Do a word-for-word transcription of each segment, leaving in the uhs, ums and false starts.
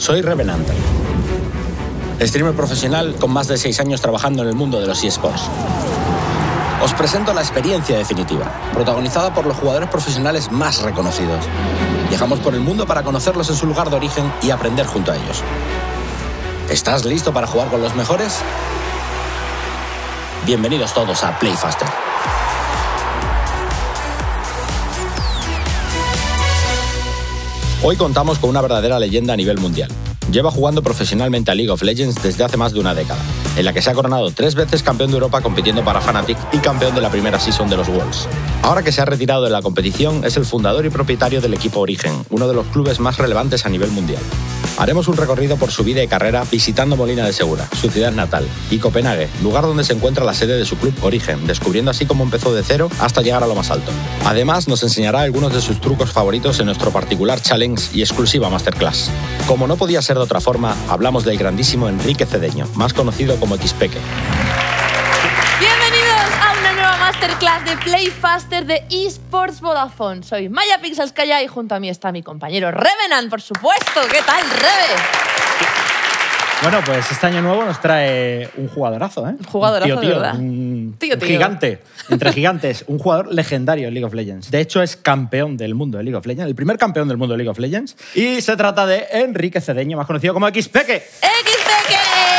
Soy Revenant, streamer profesional con más de seis años trabajando en el mundo de los eSports. Os presento la experiencia definitiva, protagonizada por los jugadores profesionales más reconocidos. Viajamos por el mundo para conocerlos en su lugar de origen y aprender junto a ellos. ¿Estás listo para jugar con los mejores? Bienvenidos todos a Play Faster. Hoy contamos con una verdadera leyenda a nivel mundial. Lleva jugando profesionalmente a League of Legends desde hace más de una década, en la que se ha coronado tres veces campeón de Europa compitiendo para Fnatic y campeón de la primera season de los Worlds. Ahora que se ha retirado de la competición, es el fundador y propietario del equipo Origen, uno de los clubes más relevantes a nivel mundial. Haremos un recorrido por su vida y carrera visitando Molina de Segura, su ciudad natal, y Copenhague, lugar donde se encuentra la sede de su club Origen, descubriendo así cómo empezó de cero hasta llegar a lo más alto. Además, nos enseñará algunos de sus trucos favoritos en nuestro particular challenge y exclusiva masterclass. Como no podía ser de otra forma, hablamos del grandísimo Enrique Cedeño, más conocido como Xpeke. Bienvenidos a una nueva masterclass de Play Faster de eSports Vodafone. Soy Maya Pixelskaya y junto a mí está mi compañero Revenant, por supuesto. ¿Qué tal, Reve? Bueno, pues este año nuevo nos trae un jugadorazo, ¿eh? Un jugadorazo, un tío, tío, de verdad. Un, tío, un tío. gigante, entre gigantes. Un jugador legendario en League of Legends. De hecho, es campeón del mundo de League of Legends, el primer campeón del mundo de League of Legends. Y se trata de Enrique Cedeño, más conocido como Xpeke. ¡Xpeke!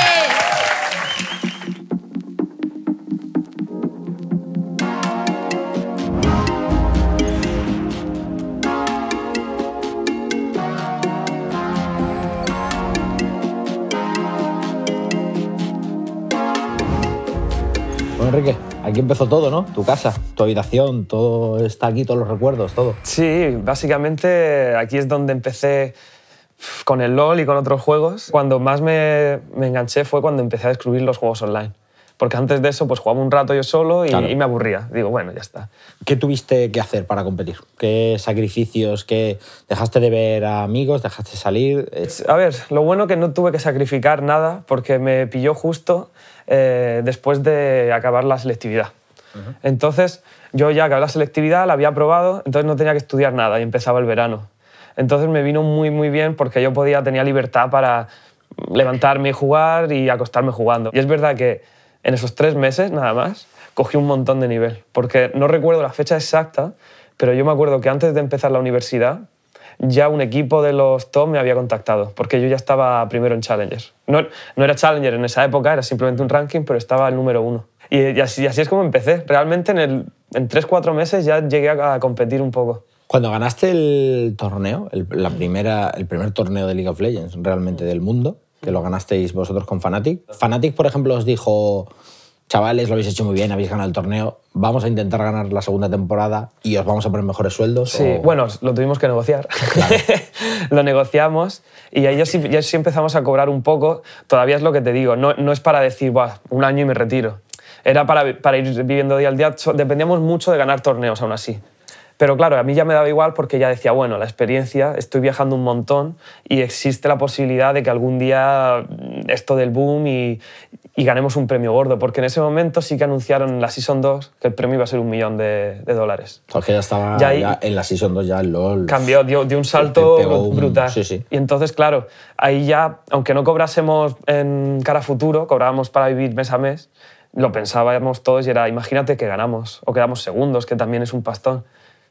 Bueno, Enrique, aquí empezó todo, ¿no? Tu casa, tu habitación, todo está aquí, todos los recuerdos, todo. Sí, básicamente aquí es donde empecé con el LoL y con otros juegos. Cuando más me, me enganché fue cuando empecé a descubrir los juegos online. Porque antes de eso pues jugaba un rato yo solo y, claro. y me aburría. Digo, bueno, ya está. ¿Qué tuviste que hacer para competir? ¿Qué sacrificios? ¿Qué dejaste de ver a amigos? ¿Dejaste de salir? A ver, lo bueno que no tuve que sacrificar nada porque me pilló justo eh, después de acabar la selectividad. Uh-huh. Entonces, yo ya acabé la selectividad, la había aprobado, entonces no tenía que estudiar nada y empezaba el verano. Entonces me vino muy, muy bien porque yo podía, tenía libertad para levantarme y jugar y acostarme jugando. Y es verdad que en esos tres meses, nada más, cogí un montón de nivel. Porque no recuerdo la fecha exacta, pero yo me acuerdo que antes de empezar la universidad, ya un equipo de los top me había contactado, porque yo ya estaba primero en Challengers. No, no era Challenger en esa época, era simplemente un ranking, pero estaba el número uno. Y, y, así, y así es como empecé. Realmente en, el, en tres, cuatro meses ya llegué a, a competir un poco. Cuando ganaste el torneo, el, la primera, el primer torneo de League of Legends realmente del mundo, que lo ganasteis vosotros con Fnatic. Fnatic, por ejemplo, os dijo, chavales, lo habéis hecho muy bien, habéis ganado el torneo, vamos a intentar ganar la segunda temporada y os vamos a poner mejores sueldos. Sí, o... bueno, lo tuvimos que negociar. Claro. Lo negociamos y ahí ya sí, ya sí empezamos a cobrar un poco. Todavía es lo que te digo, no, no es para decir, buah, un año y me retiro. Era para, para ir viviendo día al día. Dependíamos mucho de ganar torneos aún así. Pero claro, a mí ya me daba igual porque ya decía, bueno, la experiencia, estoy viajando un montón y existe la posibilidad de que algún día esto del boom y, y ganemos un premio gordo. Porque en ese momento sí que anunciaron en la Season dos que el premio iba a ser un millón de, de dólares. Porque ya estaba ya, ahí, ya en la Season dos, ya el LoL... Cambió, dio, dio un salto un... brutal. Sí, sí. Y entonces, claro, ahí ya, aunque no cobrásemos en cara a futuro, cobrábamos para vivir mes a mes, lo pensábamos todos y era, imagínate que ganamos o quedamos segundos, que también es un pastón.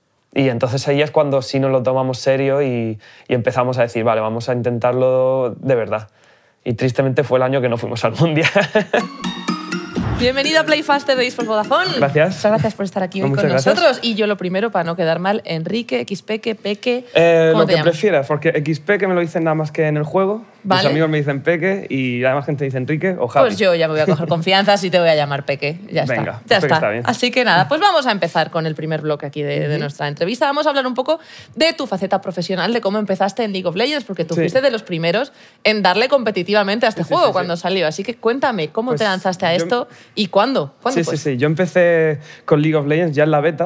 Y entonces ahí es cuando sí nos lo tomamos serio y, y empezamos a decir, vale, vamos a intentarlo de verdad. Y tristemente fue el año que no fuimos al Mundial. Bienvenido a Play Faster de eSports Vodafone. Gracias. Muchas gracias por estar aquí hoy Muchas con gracias. nosotros. Y yo lo primero, para no quedar mal, Enrique, Xpeke, Peke... Eh, ¿Cómo lo te que llamas? prefieras, porque Xpeke me lo dicen nada más que en el juego. Vale. Mis amigos me dicen Peke y además gente dice Enrique o Javi. Pues yo ya me voy a coger confianza y te voy a llamar Peke. Ya está. Venga, ya Peke está. está bien. Así que nada, pues vamos a empezar con el primer bloque aquí de, de nuestra entrevista. Vamos a hablar un poco de tu faceta profesional, de cómo empezaste en League of Legends, porque tú Sí. fuiste de los primeros en darle competitivamente a este Sí, sí, juego sí, cuando sí. salió. Así que cuéntame, ¿cómo Pues te lanzaste a yo- esto y cuándo? ¿Cuándo Sí, fue? sí, sí. Yo empecé con League of Legends ya en la beta,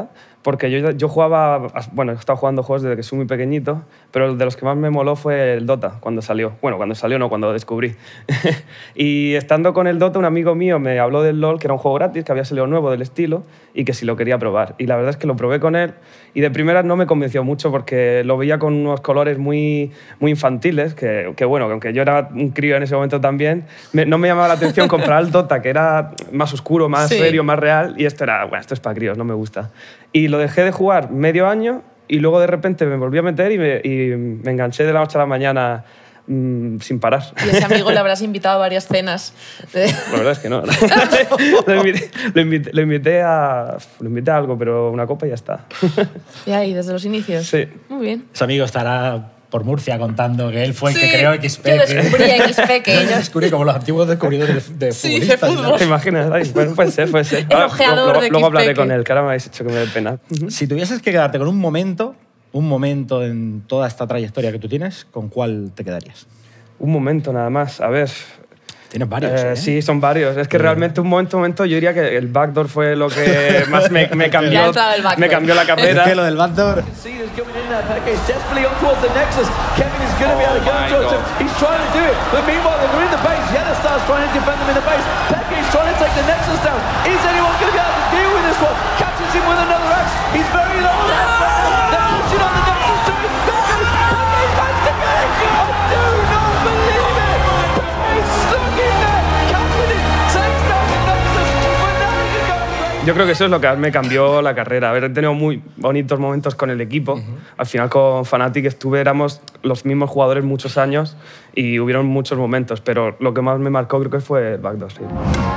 porque yo, yo jugaba, bueno, he estado jugando juegos desde que soy muy pequeñito, pero el de los que más me moló fue el Dota, cuando salió. Bueno, cuando salió no, cuando lo descubrí. Y estando con el Dota, un amigo mío me habló del LoL, que era un juego gratis, que había salido nuevo del estilo, y que si lo quería probar. Y la verdad es que lo probé con él, y de primeras no me convenció mucho, porque lo veía con unos colores muy, muy infantiles, que, que bueno, que aunque yo era un crío en ese momento también, me, no me llamaba la atención comprar el Dota, que era más oscuro, más Sí. serio, más real, y esto era, bueno, esto es para críos, no me gusta. Y lo dejé de jugar medio año y luego de repente me volví a meter y me, y me enganché de la noche a la mañana mmm, sin parar. Y a ese amigo le habrás invitado a varias cenas. La verdad es que no. lo, invité, lo, invité, lo, invité a, lo invité a algo, pero una copa y ya está. Y ahí, desde los inicios. Sí. Muy bien. Ese amigo estará por Murcia contando que él fue el Sí, que creó X P. yo descubrí X P, que Yo ellos- descubrí como los antiguos descubridores de, de Sí, de futbolistas. fútbol. ¿Te imaginas? Ay, bueno, puede ser, puede ser. El ojeador luego, de luego hablaré X P con que- él, que ahora me habéis hecho que me dé pena. Si tuvieses que quedarte con un momento, un momento en toda esta trayectoria que tú tienes, ¿con cuál te quedarías? Un momento nada más, a ver. Tienes varios, Eh, ¿eh? Sí, son varios. Es que realmente un momento, un momento yo diría que el backdoor fue lo que más me, me, Ya ha cambió, entrado el backdoor. me cambió la Es carrera. que lo del backdoor... Cedars coming in there. Peque is desperately on towards the Nexus. Kevin is going to be able to go towards him. He's trying to do it. But meanwhile, they're in the base. Yellowstar's trying to defend them in the base. Peque is trying to take the Nexus down. Is anyone going to be able to deal with this one? Catches him with another axe. He's very low. They're pushing on the Nexus to him. Peque, Peque managed to get it. I do not believe it. Peque's stuck in there. Catching it. Takes down the Nexus. But now he can go straight. Yo creo que eso es lo que me cambió la carrera. Haber tenido muy bonitos momentos con el equipo. Al final con Fnatic estuve, éramos los mismos jugadores muchos años y hubieron muchos momentos, pero lo que más me marcó creo que fue el backdoor. Sí.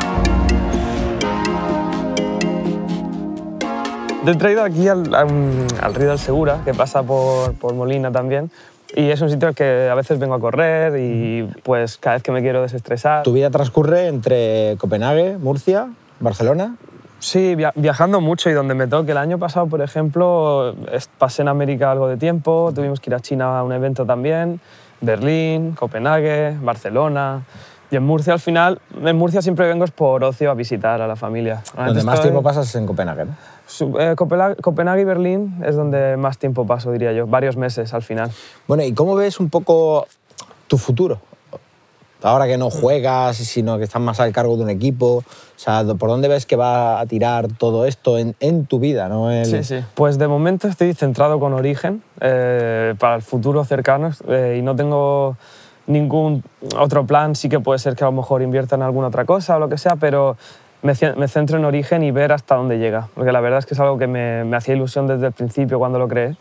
He traído aquí al, a un- al río del Segura, que pasa por, por Molina también. Y es un sitio al que a veces vengo a correr y pues cada vez que me quiero desestresar. Tu vida transcurre entre Copenhague, Murcia, Barcelona. Sí, via- viajando mucho y donde me toque. El año pasado, por ejemplo, es- pasé en América algo de tiempo, tuvimos que ir a China a un evento también, Berlín, Copenhague, Barcelona. Y en Murcia, al final, en Murcia siempre vengo es por ocio a visitar a la familia. Donde más tiempo pasas es en Copenhague, ¿no? Su- eh, Copela- Copenhague y Berlín es donde más tiempo paso, diría yo, varios meses al final. Bueno, ¿y cómo ves un poco tu futuro? Ahora que no juegas, sino que estás más al cargo de un equipo, o sea, ¿por dónde ves que va a tirar todo esto en, en tu vida? ¿No? El- Sí, sí. Pues de momento estoy centrado con Origen eh, para el futuro cercano eh, y no tengo ningún otro plan. Sí que puede ser que a lo mejor invierta en alguna otra cosa o lo que sea, pero me, ce- me centro en Origen y ver hasta dónde llega. Porque la verdad es que es algo que me, me hacía ilusión desde el principio cuando lo creé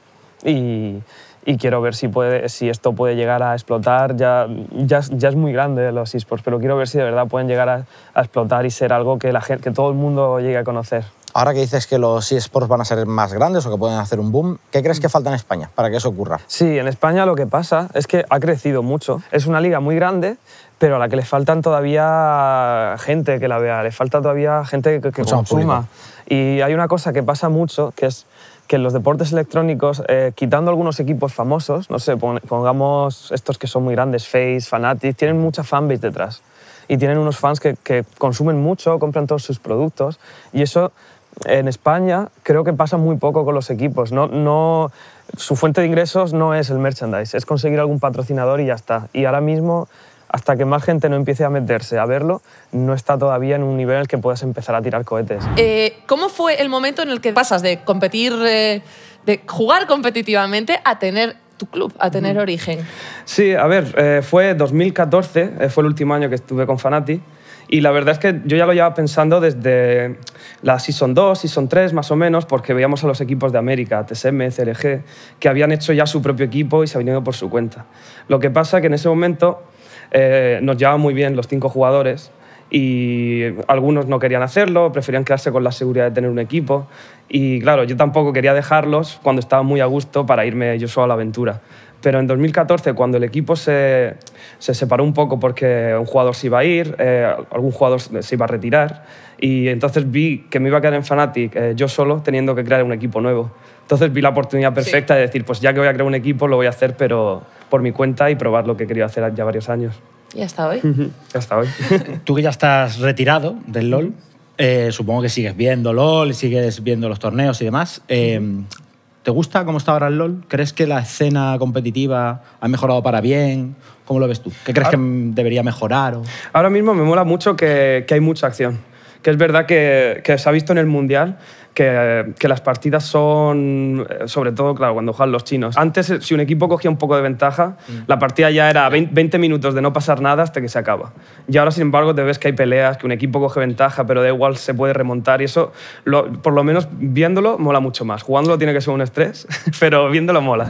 y, y quiero ver si, puede, si esto puede llegar a explotar. Ya, ya, es- ya es muy grande los esports, pero quiero ver si de verdad pueden llegar a, a explotar y ser algo que, la gente, que todo el mundo llegue a conocer. Ahora que dices que los eSports van a ser más grandes o que pueden hacer un boom, ¿qué crees que falta en España para que eso ocurra? Sí, en España lo que pasa es que ha crecido mucho. Es una liga muy grande, pero a la que le faltan todavía gente que la vea, le falta todavía gente que, que Mucho más consuma. Y hay una cosa que pasa mucho, que es que en los deportes electrónicos, eh, quitando algunos equipos famosos, no sé, pon- pongamos estos que son muy grandes, FaZe, Fnatic, tienen mucha fanbase detrás. Y tienen unos fans que, que consumen mucho, compran todos sus productos. Y eso en España creo que pasa muy poco con los equipos. No, no, su fuente de ingresos no es el merchandise, es conseguir algún patrocinador y ya está. Y ahora mismo, hasta que más gente no empiece a meterse a verlo, no está todavía en un nivel en el que puedas empezar a tirar cohetes. Eh, ¿Cómo fue el momento en el que pasas de competir, eh, de jugar competitivamente a tener tu club, a tener Origen? Sí, a ver, eh, fue dos mil catorce, eh, fue el último año que estuve con Fnatic, y la verdad es que yo ya lo llevaba pensando desde la Season dos, Season tres más o menos, porque veíamos a los equipos de América, T S M, C L G, que habían hecho ya su propio equipo y se habían ido por su cuenta. Lo que pasa es que en ese momento eh, nos llevaban muy bien los cinco jugadores y algunos no querían hacerlo, preferían quedarse con la seguridad de tener un equipo. Y claro, yo tampoco quería dejarlos cuando estaba muy a gusto para irme yo solo a la aventura. Pero en dos mil catorce, cuando el equipo se, se separó un poco porque un jugador se iba a ir, eh, algún jugador se iba a retirar, y entonces vi que me iba a quedar en Fnatic eh, yo solo, teniendo que crear un equipo nuevo. Entonces vi la oportunidad perfecta de decir, pues ya que voy a crear un equipo, lo voy a hacer, pero por mi cuenta y probar lo que quería hacer ya varios años. Y hasta hoy. Hasta hoy. Tú que ya estás retirado del LoL, Eh, supongo que sigues viendo LOL, sigues viendo los torneos y demás. Eh, ¿Te gusta cómo está ahora el LOL? ¿Crees que la escena competitiva ha mejorado para bien? ¿Cómo lo ves tú? ¿Qué crees ahora, que debería mejorar? O... Ahora mismo me mola mucho que, que hay mucha acción. Que es verdad que, que se ha visto en el Mundial que, que las partidas son, sobre todo, claro, cuando juegan los chinos. Antes, si un equipo cogía un poco de ventaja, mm. la partida ya era veinte minutos de no pasar nada hasta que se acaba. Y ahora, sin embargo, te ves que hay peleas, que un equipo coge ventaja, pero da igual, se puede remontar. Y eso, lo, por lo menos viéndolo, mola mucho más. Jugándolo tiene que ser un estrés, pero viéndolo mola.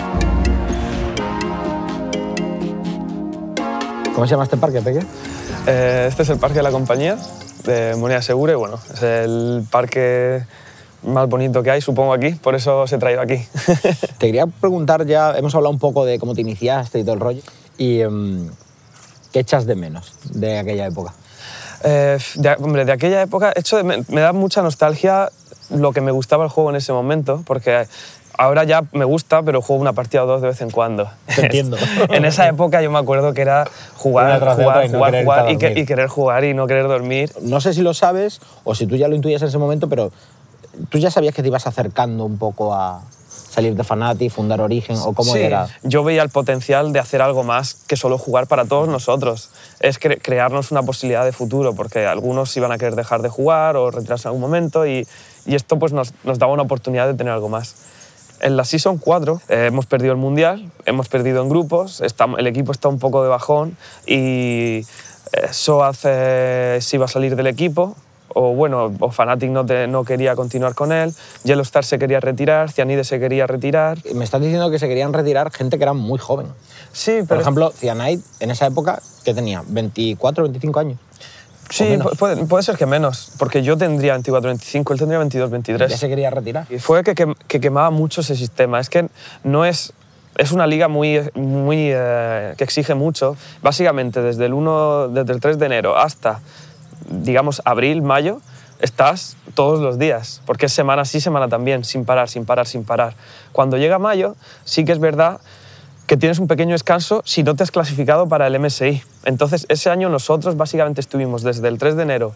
¿Cómo se llama este parque, Peque? Eh, este es el parque de la compañía, de Moneda Segura, y bueno, es el parque más bonito que hay, supongo, aquí, por eso os he traído aquí. Te quería preguntar, ya hemos hablado un poco de cómo te iniciaste y todo el rollo, y um, ¿qué echas de menos de aquella época? Eh, de, hombre, de aquella época hecho de, me, me da mucha nostalgia lo que me gustaba el juego en ese momento, porque ahora ya me gusta, pero juego una partida o dos de vez en cuando. Te entiendo. En esa época yo me acuerdo que era jugar, jugar, y no jugar, jugar y, que, y querer jugar y no querer dormir. No sé si lo sabes o si tú ya lo intuyes en ese momento, pero tú ya sabías que te ibas acercando un poco a salir de Fnatic, fundar Origen, o cómo sí, era. Yo veía el potencial de hacer algo más que solo jugar para todos nosotros. Es cre crearnos una posibilidad de futuro, porque algunos iban a querer dejar de jugar o retirarse en algún momento, y, y esto pues nos, nos daba una oportunidad de tener algo más. En la Season cuatro eh, hemos perdido el Mundial, hemos perdido en grupos, está, el equipo está un poco de bajón y eh, Soaz eh, se iba a salir del equipo, o bueno, o Fnatic no, te, no quería continuar con él, Yellowstar se quería retirar, Cyanide se quería retirar. Me estás diciendo que se querían retirar gente que era muy joven. Sí, pero... Por ejemplo, Cyanide en esa época, ¿qué tenía? ¿veinticuatro, veinticinco años? Sí, puede, puede ser que menos, porque yo tendría veinticuatro, veinticinco, él tendría veintidós, veintitrés. ¿Ya se quería retirar? Y fue que, que, que quemaba mucho ese sistema. Es que no es... Es una liga muy, muy, eh, que exige mucho. Básicamente, desde el, uno, desde el tres de enero hasta, digamos, abril, mayo, estás todos los días, porque es semana sí, semana también, sin parar, sin parar, sin parar. Cuando llega mayo, sí que es verdad que tienes un pequeño descanso si no te has clasificado para el M S I. Entonces, ese año nosotros básicamente estuvimos desde el tres de enero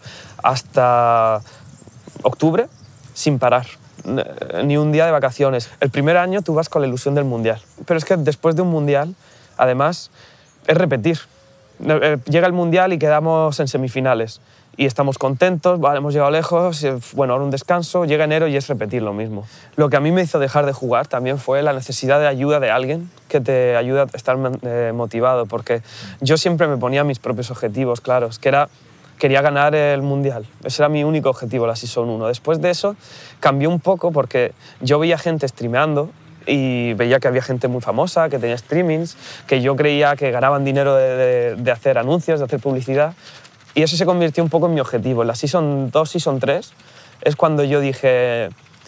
hasta octubre sin parar, ni un día de vacaciones. El primer año tú vas con la ilusión del Mundial, pero es que después de un Mundial, además, es repetir. Llega el Mundial y quedamos en semifinales. Y estamos contentos, vale, hemos llegado lejos, bueno, ahora un descanso, llega enero y es repetir lo mismo. Lo que a mí me hizo dejar de jugar también fue la necesidad de ayuda de alguien que te ayude a estar eh, motivado, porque yo siempre me ponía mis propios objetivos claros, que era, quería ganar el Mundial. Ese era mi único objetivo, la Season uno. Después de eso cambió un poco porque yo veía gente streameando y veía que había gente muy famosa, que tenía streamings, que yo creía que ganaban dinero de, de, de hacer anuncios, de hacer publicidad. Y eso se convirtió un poco en mi objetivo. En la Season dos, Season tres es cuando yo dije...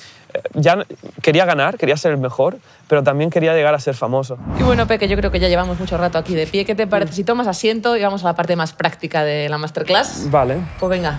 Ya quería ganar, quería ser el mejor, pero también quería llegar a ser famoso. Y bueno, Peque, yo creo que ya llevamos mucho rato aquí de pie. ¿Qué te parece si tomas asiento y vamos a la parte más práctica de la masterclass? Vale. Pues venga.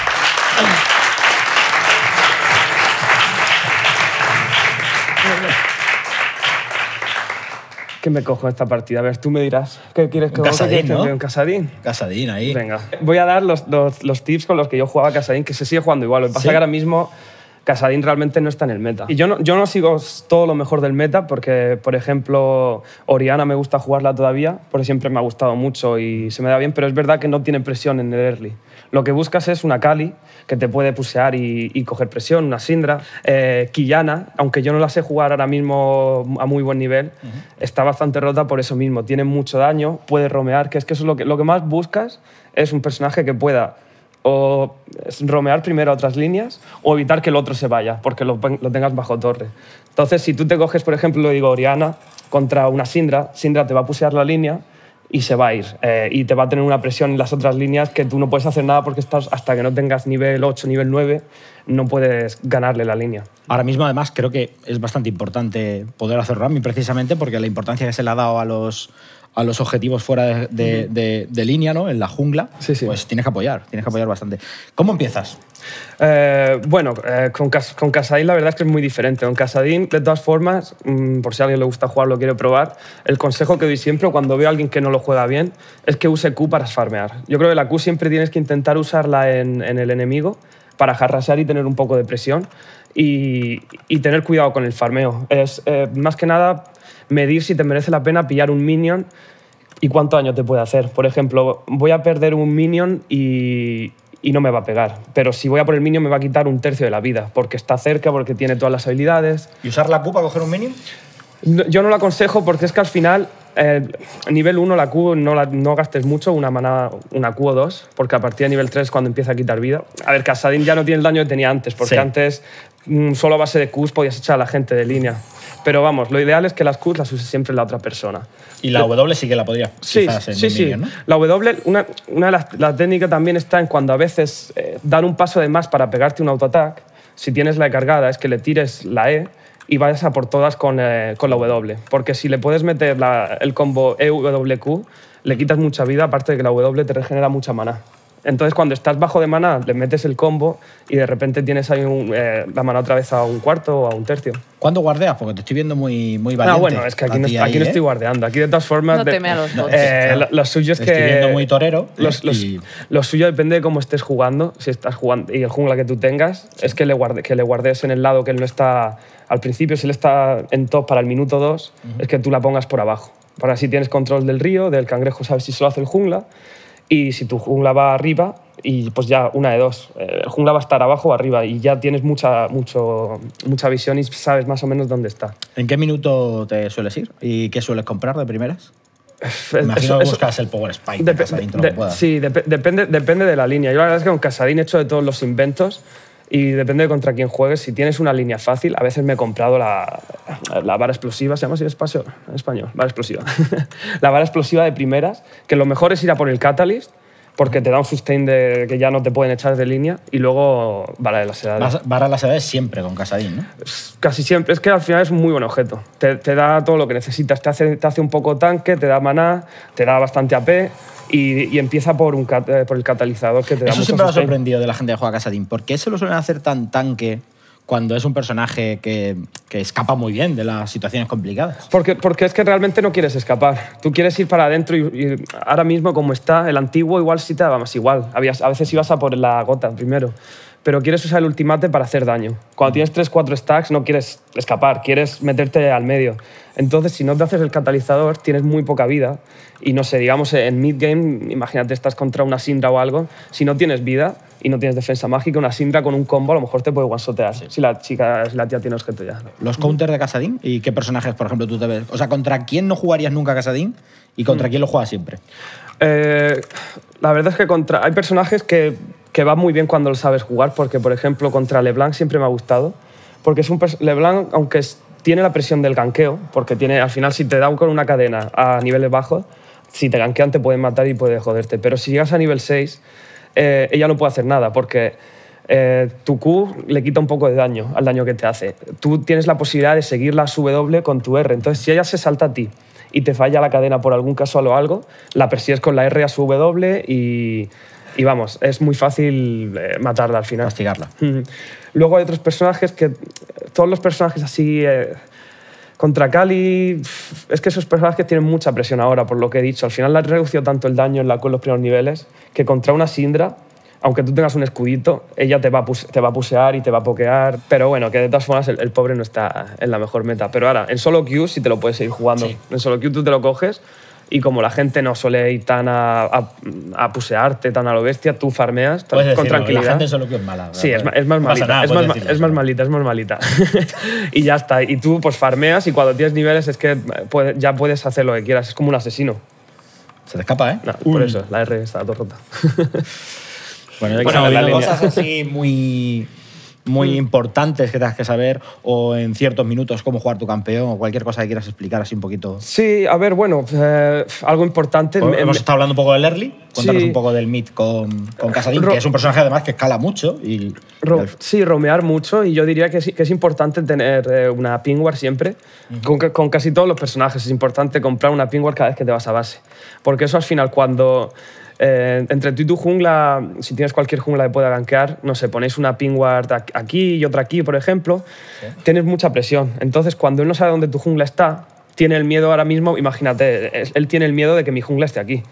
¿Qué me cojo esta partida? A ver, tú me dirás. ¿Qué quieres que un casadín, ¿no? ¿Un casadín? Casadín, ahí. Venga. Voy a dar los, los, los tips con los que yo jugaba casadín, que se sigue jugando igual. Lo que pasa es ¿Sí? que ahora mismo casadín realmente no está en el meta. Y yo no, yo no sigo todo lo mejor del meta porque, por ejemplo, Orianna me gusta jugarla todavía, porque siempre me ha gustado mucho y se me da bien, pero es verdad que no tiene presión en el early. Lo que buscas es una Kali que te puede pusear y, y coger presión, una Syndra. Eh, Quillana, aunque yo no la sé jugar ahora mismo a muy buen nivel, uh-huh. está bastante rota por eso mismo. Tiene mucho daño, puede romear, que es que eso es lo que, lo que más buscas, es un personaje que pueda o romear primero a otras líneas o evitar que el otro se vaya, porque lo, lo tengas bajo torre. Entonces, si tú te coges, por ejemplo, digo, Orianna contra una Syndra, Syndra te va a pusear la línea y se va a ir. Eh, y te va a tener una presión en las otras líneas que tú no puedes hacer nada porque estás, hasta que no tengas nivel ocho, nivel nueve, no puedes ganarle la línea. Ahora mismo, además, creo que es bastante importante poder hacer roaming precisamente porque la importancia que se le ha dado a los, a los objetivos fuera de, de, de, de línea, ¿no? En la jungla, sí, sí. pues tienes que apoyar, tienes que apoyar bastante. ¿Cómo empiezas? Eh, bueno, eh, con, con Casadín la verdad es que es muy diferente. Con Casadín, de todas formas, mmm, por si a alguien le gusta jugar, lo quiere probar, el consejo que doy siempre cuando veo a alguien que no lo juega bien es que use Q para farmear. Yo creo que la Q siempre tienes que intentar usarla en, en el enemigo para harasear y tener un poco de presión y, y tener cuidado con el farmeo. Es eh, más que nada medir si te merece la pena pillar un minion y cuánto daño te puede hacer. Por ejemplo, voy a perder un minion y, y no me va a pegar, pero si voy a por el minion me va a quitar un tercio de la vida porque está cerca, porque tiene todas las habilidades. ¿Y usar la Q para coger un minion? No, yo no lo aconsejo porque es que al final, eh, nivel uno, la Q no, la, no gastes mucho, una, mana, una Q o dos, porque a partir de nivel tres es cuando empieza a quitar vida. A ver, Kassadin ya no tiene el daño que tenía antes, porque sí. antes mm, solo a base de Qs podías echar a la gente de línea. Pero vamos, lo ideal es que las Qs las use siempre la otra persona. Y la W sí que la podría. Sí, quizás, en sí, sí. minion, ¿no? La W, una, una de las la técnicas también está en cuando a veces eh, dar un paso de más para pegarte un autoataque, si tienes la E cargada, es que le tires la E y vayas a por todas con, eh, con la W. Porque si le puedes meter la, el combo E W Q, le quitas mucha vida, aparte de que la W te regenera mucha mana. Entonces, cuando estás bajo de mana, le metes el combo y de repente tienes ahí un, eh, la mana otra vez a un cuarto o a un tercio. ¿Cuándo guardeas? Porque te estoy viendo muy, muy valiente. Ah, bueno, es que aquí, no, aquí, aquí no ¿eh? estoy guardeando. Aquí, de todas formas... No de, teme a los bots. eh, Claro. lo, lo suyo es Te que... estoy viendo muy torero. Los, los, y- lo suyo depende de cómo estés jugando. Si estás jugando y el jungla que tú tengas, es que le, guarde, que le guardes en el lado que él no está al principio. Si él está en top para el minuto dos, uh-huh. es que tú la pongas por abajo. Para así tienes control del río, del cangrejo, sabes si solo hace el jungla. Y si tu jungla va arriba, y pues ya una de dos. El jungla va a estar abajo o arriba y ya tienes mucha, mucho, mucha visión y sabes más o menos dónde está. ¿En qué minuto te sueles ir? ¿Y qué sueles comprar de primeras? Eso, Imagino que eso, buscas el Power Spike Dep de Kassadin, todo de, lo que puedas. sí, dep depende, depende de la línea. Yo la verdad es que con Kassadin he hecho de todos los inventos y depende de contra quién juegues. Si tienes una línea fácil, a veces me he comprado la, la vara explosiva, se llama así en espacio- en español, vara explosiva. La vara explosiva de primeras, que lo mejor es ir a por el Catalyst, porque te da un sustain de que ya no te pueden echar de línea y luego vara de las edades. Vas- Vara las edades siempre con Kassadin, ¿no? Casi siempre. Es que al final es un muy buen objeto. Te, te da todo lo que necesitas. Te hace, te hace un poco tanque, te da maná, te da bastante A P y, y empieza por, un, cat- eh, por el catalizador que te da Eso mucho siempre me ha sustain. sorprendido de la gente que juega a Kassadin. ¿Por qué se lo suelen hacer tan tanque cuando es un personaje que, que escapa muy bien de las situaciones complicadas? Porque, porque es que realmente no quieres escapar. Tú quieres ir para adentro y, y ahora mismo como está el antiguo igual sí te daba más igual. Habías, a veces ibas a por la gota primero. Pero quieres usar el ultimate para hacer daño. Cuando tienes tres cuatro stacks no quieres escapar, quieres meterte al medio. Entonces, si no te haces el catalizador, tienes muy poca vida. Y no sé, digamos, en mid-game, imagínate, estás contra una Syndra o algo. Si no tienes vida y no tienes defensa mágica, una Syndra con un combo a lo mejor te puede one-shotear. Si la chica, si la tía tiene objeto ya. Los counters de Kassadin y qué personajes, por ejemplo, tú te ves. O sea, ¿contra quién no jugarías nunca a Kassadin y contra quién lo juegas siempre? Eh, la verdad es que contra, hay personajes que, que van muy bien cuando lo sabes jugar, porque, por ejemplo, contra LeBlanc siempre me ha gustado. Porque es un pers- LeBlanc, aunque es- tiene la presión del ganqueo, porque tiene, al final, si te dan con una cadena a niveles bajos, si te ganquean te pueden matar y puede joderte. Pero si llegas a nivel seis, eh, ella no puede hacer nada, porque eh, tu Q le quita un poco de daño al daño que te hace. Tú tienes la posibilidad de seguir la W con tu R. Entonces, si ella se salta a ti y te falla la cadena por algún casual o algo, la persigues con la R a su W y, y vamos, es muy fácil eh, matarla al final. Castigarla. Mm. Luego hay otros personajes que, todos los personajes así, eh, contra Kali, pf, es que esos personajes tienen mucha presión ahora, por lo que he dicho. Al final le has reducido tanto el daño en la Q en los primeros niveles que contra una Syndra, aunque tú tengas un escudito, ella te va, a puse- te va a pusear y te va a pokear. Pero bueno, que de todas formas el, el pobre no está en la mejor meta. Pero ahora, en solo Q sí te lo puedes seguir jugando. Sí. En solo Q tú te lo coges y como la gente no suele ir tan a, a, a pusearte, tan a lo bestia, tú farmeas Puedes con decirlo, tranquilidad. La gente solo que es mala. Sí, es, ¿verdad? ma- es más No pasa malita, nada, es, más, puedes ma- decirlo, es más sí. malita, es más malita. Y ya está. Y tú pues farmeas y cuando tienes niveles es que puede- ya puedes hacer lo que quieras. Es como un asesino. Se te escapa, ¿eh? No, por eso, la R está todo rota. Bueno, Bueno, bueno, la hay línea. cosas así muy, muy importantes que tengas que saber o en ciertos minutos cómo jugar tu campeón o cualquier cosa que quieras explicar así un poquito. Sí, a ver, bueno, eh, algo importante. O- me- Hemos me- estado hablando un poco del early, cuéntanos Sí. un poco del mid con, con Kassadin, Ro- que es un personaje además que escala mucho y... Ro- y- sí, romear mucho y yo diría que, sí- que es importante tener eh, una ping ward siempre. con, ca- con casi todos los personajes es importante comprar una ping ward cada vez que te vas a base. Porque eso al final cuando eh, entre tú y tu jungla, si tienes cualquier jungla que pueda gankear, no sé, ponéis una ping ward ac- aquí y otra aquí, por ejemplo, tienes mucha presión. Entonces cuando él no sabe dónde tu jungla está, tiene el miedo ahora mismo, imagínate, es- él tiene el miedo de que mi jungla esté aquí.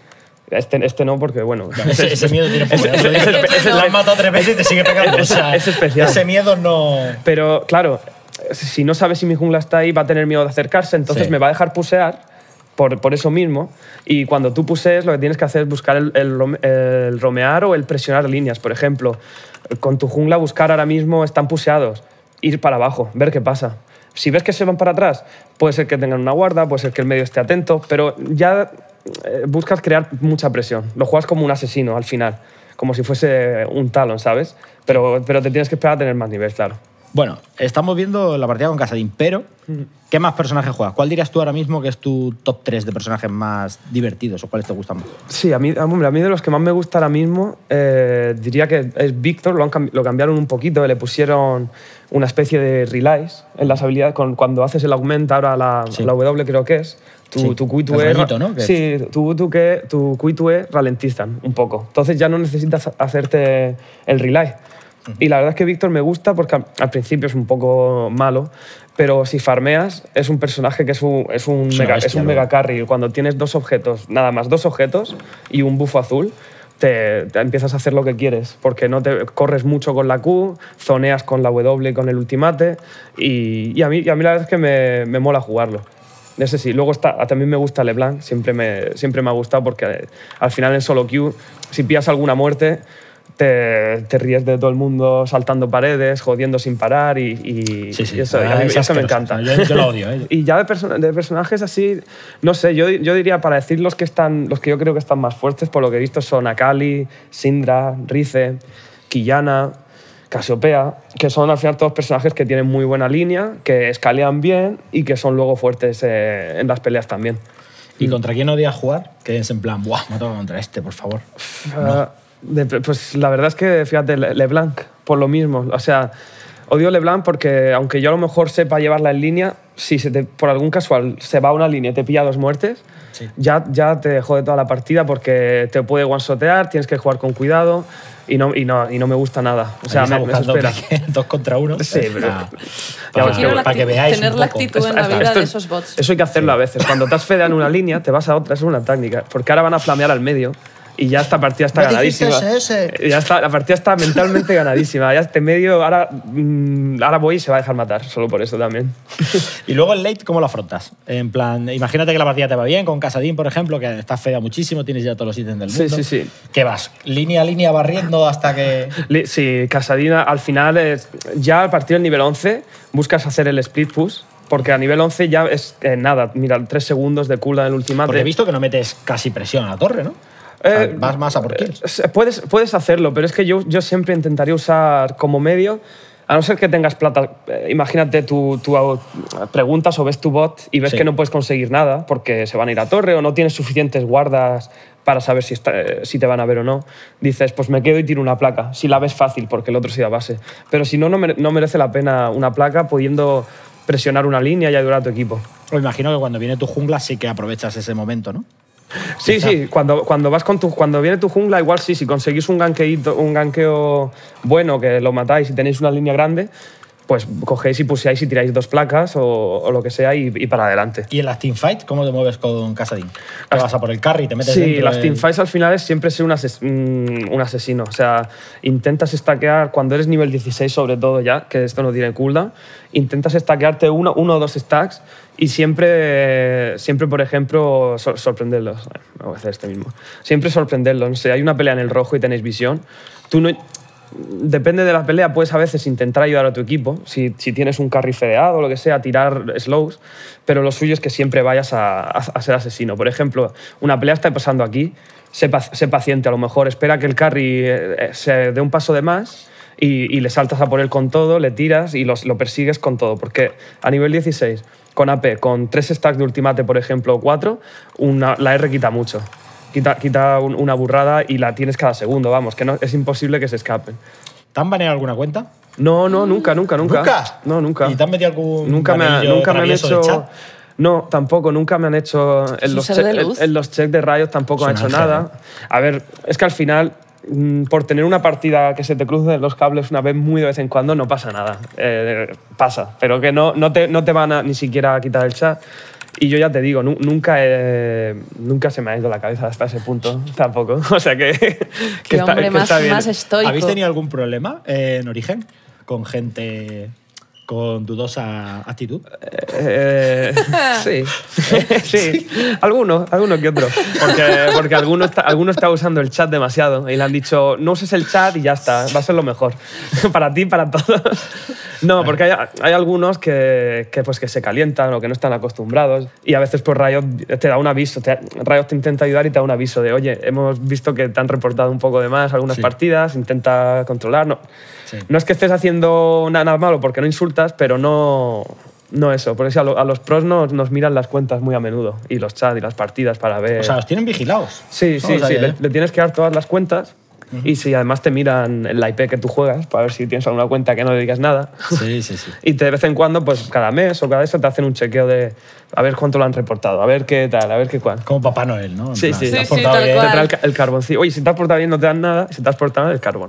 Este, este no, porque bueno... Ese, ese miedo tiene poco. Ese- ese- ese- ese- Lo has matado tres veces y te sigue pegando. Es- o sea, es especial. Ese miedo no... Pero claro, si no sabe si mi jungla está ahí, va a tener miedo de acercarse, entonces Sí. me va a dejar pusear por, por eso mismo. Y cuando tú pusees, lo que tienes que hacer es buscar el, el rom- el romear o el presionar líneas. Por ejemplo, con tu jungla buscar ahora mismo están puseados, ir para abajo, ver qué pasa. Si ves que se van para atrás, puede ser que tengan una guarda, puede ser que el medio esté atento, pero ya eh, buscas crear mucha presión. Lo juegas como un asesino al final, como si fuese un talón, ¿sabes? Pero, pero te tienes que esperar a tener más nivel, claro. Bueno, estamos viendo la partida con Kassadin, pero ¿qué más personajes juegas? ¿Cuál dirías tú ahora mismo que es tu top tres de personajes más divertidos o cuáles te gustan más? Sí, a mí, hombre, a mí de los que más me gusta ahora mismo, eh, diría que es Víctor, lo, han cambi- lo cambiaron un poquito, le pusieron una especie de relays en las habilidades, con, cuando haces el augmenta, ahora la, Sí. la W creo que es, tu, Sí, tu Q y tu el E... rayito, ¿no? Que- Sí, tu, tu, que, tu Q y tu E ralentizan un poco. Entonces ya no necesitas hacerte el relay. Y la verdad es que Víctor me gusta porque al, al principio es un poco malo, pero si farmeas es un personaje que es un, es un, Es una mega, bestia, es un ¿no? mega carry. Cuando tienes dos objetos, nada más dos objetos y un bufo azul, te, te empiezas a hacer lo que quieres, porque no te corres mucho con la Q, zoneas con la W y con el ultimate, y, y, a, mí, y a mí la verdad es que me, me mola jugarlo. Ese sí. Luego está, también me gusta LeBlanc, siempre me, siempre me ha gustado porque eh, al final en solo Q, si pillas alguna muerte, te, te ríes de todo el mundo saltando paredes, jodiendo sin parar y, y, Sí, sí. y eso, y a Ah, mí- es eso me asqueroso. encanta. Yo, yo lo odio, ¿eh? Y ya de, perso- de personajes así, no sé, yo, yo diría para decir los que, están, los que yo creo que están más fuertes, por lo que he visto, son Akali, Syndra, Rize, Quillana, Casiopea, que son al final todos personajes que tienen muy buena línea, que escalean bien y que son luego fuertes eh, en las peleas también. ¿Y contra quién odias jugar? Que es en plan, buah, me toca contra este, por favor. Ah, de- pues la verdad es que, fíjate, Le- LeBlanc, por lo mismo. O sea, odio LeBlanc porque, aunque yo a lo mejor sepa llevarla en línea, si se te- por algún casual se va a una línea y te pilla dos muertes, Sí. ya, ya te jode toda la partida porque te puede one-shotear, tienes que jugar con cuidado y no, y no, y no me gusta nada. O sea, Ahí me, está me buscando desespera. que- dos contra uno. Sí, pero- Ah, Ya para, ves que- Quiero la para que actitud- veáis tener un la poco. actitud en la Esto- vida esto- de esos bots. Eso hay que hacerlo a veces. Cuando te has fedeado en una línea, te vas a otra, eso es una técnica. Porque ahora van a flamear al medio y ya esta partida está ¿No dijiste ganadísima. ese, ese? Ya está, la partida está mentalmente ganadísima. Ya este medio, ahora, mm, ahora voy y se va a dejar matar, solo por eso también. Y luego el late, ¿cómo lo afrontas? En plan, imagínate que la partida te va bien, con Kassadin, por ejemplo, que estás fea muchísimo, tienes ya todos los ítems del Sí, mundo. sí, sí. ¿Qué vas? Línea a línea barriendo hasta que... Li- Sí, Casadina, al final, es, ya a partir del nivel once, buscas hacer el split push. Porque a nivel once ya es eh, nada, mira, tres segundos de cooldown el ultimate. Porque he visto que no metes casi presión a la torre, ¿no? O sea, Eh, vas más a por kills. Eh, Puedes, puedes hacerlo, pero es que yo, yo siempre intentaría usar como medio, a no ser que tengas plata. eh, imagínate, tú, tú au- preguntas o ves tu bot y ves Sí. que no puedes conseguir nada porque se van a ir a torre o no tienes suficientes guardas para saber si, está- eh, si te van a ver o no. Dices, pues me quedo y tiro una placa. Si la ves fácil, porque el otro sí da base. Pero si no, no, mere- no merece la pena una placa pudiendo presionar una línea y ayudar a tu equipo. Me imagino que cuando viene tu jungla sí que aprovechas ese momento, ¿no? Sí, Quizá. sí, cuando, cuando, vas con tu, cuando viene tu jungla, igual sí, si conseguís un gankeito, un ganqueo bueno, que lo matáis y tenéis una línea grande, pues cogéis y puseáis y tiráis dos placas o, o lo que sea y, y para adelante. ¿Y en las teamfights cómo te mueves con Kassadin? ¿Te Las- vas a por el carry? ¿Te metes Sí, dentro las del- teamfights al final es siempre ser un, ases- un un asesino. O sea, intentas stackear, cuando eres nivel dieciséis sobre todo ya, que esto no tiene cooldown, intentas stackearte uno, uno o dos stacks y siempre, siempre por ejemplo, sor- sorprenderlos. Bueno, no voy a hacer este mismo. Siempre sorprenderlos. No sé, hay una pelea en el rojo y tenéis visión. Tú no... Depende de la pelea, puedes a veces intentar ayudar a tu equipo, si, si tienes un carry fedeado o lo que sea, tirar slows, pero lo suyo es que siempre vayas a, a- a ser asesino. Por ejemplo, una pelea está pasando aquí, sé, pac- sé paciente a lo mejor, espera que el carry eh, se dé un paso de más y, y le saltas a por él con todo, le tiras y los, lo persigues con todo, porque a nivel dieciséis, con A P, con tres stacks de ultimate, por ejemplo, o cuatro, una, la R quita mucho. Quita, quita un- una burrada y la tienes cada segundo, vamos, que no, es imposible que se escapen. ¿Te han baneado alguna cuenta? No, no, nunca, nunca, nunca. ¿Nunca? No, nunca. ¿Y te han metido algún Nunca me, ha- banillo nunca me han travieso de hecho... chat? No, tampoco, nunca me han hecho... En un los, ser che- de luz. en, en los checks de Riot tampoco Es han un hecho ángel, nada. A ver, es que al final, mm, por tener una partida que se te crucen los cables una vez muy de vez en cuando, no pasa nada. Eh, pasa, pero que no, no, te, no te van a ni siquiera a quitar el chat. Y yo ya te digo, nu nunca, he, nunca se me ha ido la cabeza hasta ese punto, tampoco. O sea que, que, Qué está, hombre que más, está bien. más estoico. ¿Habéis tenido algún problema eh, en Origen con gente con dudosa actitud? Eh, sí. sí, alguno, alguno que otro. Porque, porque alguno, está, alguno está usando el chat demasiado y le han dicho no uses el chat y ya está, va a ser lo mejor. Para ti, para todos. No, porque hay, hay algunos que, que, pues, que se calientan o que no están acostumbrados y a veces pues Riot te da un aviso, te, Riot te intenta ayudar y te da un aviso de oye, hemos visto que te han reportado un poco de más algunas Sí. partidas, intenta controlar. No, Sí. no es que estés haciendo nada malo porque no insultas, pero no, no eso. Por eso a, lo, a los pros nos, nos miran las cuentas muy a menudo y los chats y las partidas para ver... O sea, los tienen vigilados. Sí, No sí, lo sí. sabía Le, yo. le tienes que dar todas las cuentas y si además te miran el I P que tú juegas para ver si tienes alguna cuenta que no le digas nada. Sí, sí, sí. Y te, de vez en cuando, pues cada mes o cada eso te hacen un chequeo de a ver cuánto lo han reportado, a ver qué tal, a ver qué cuál. Como Papá Noel, ¿no? En Sí, plan, sí. ¿te has Sí, sí, portado tal bien? Te cual. trae el, ca- el carboncillo. Oye, si te has portado bien no te dan nada, si te has portado mal, el carbón.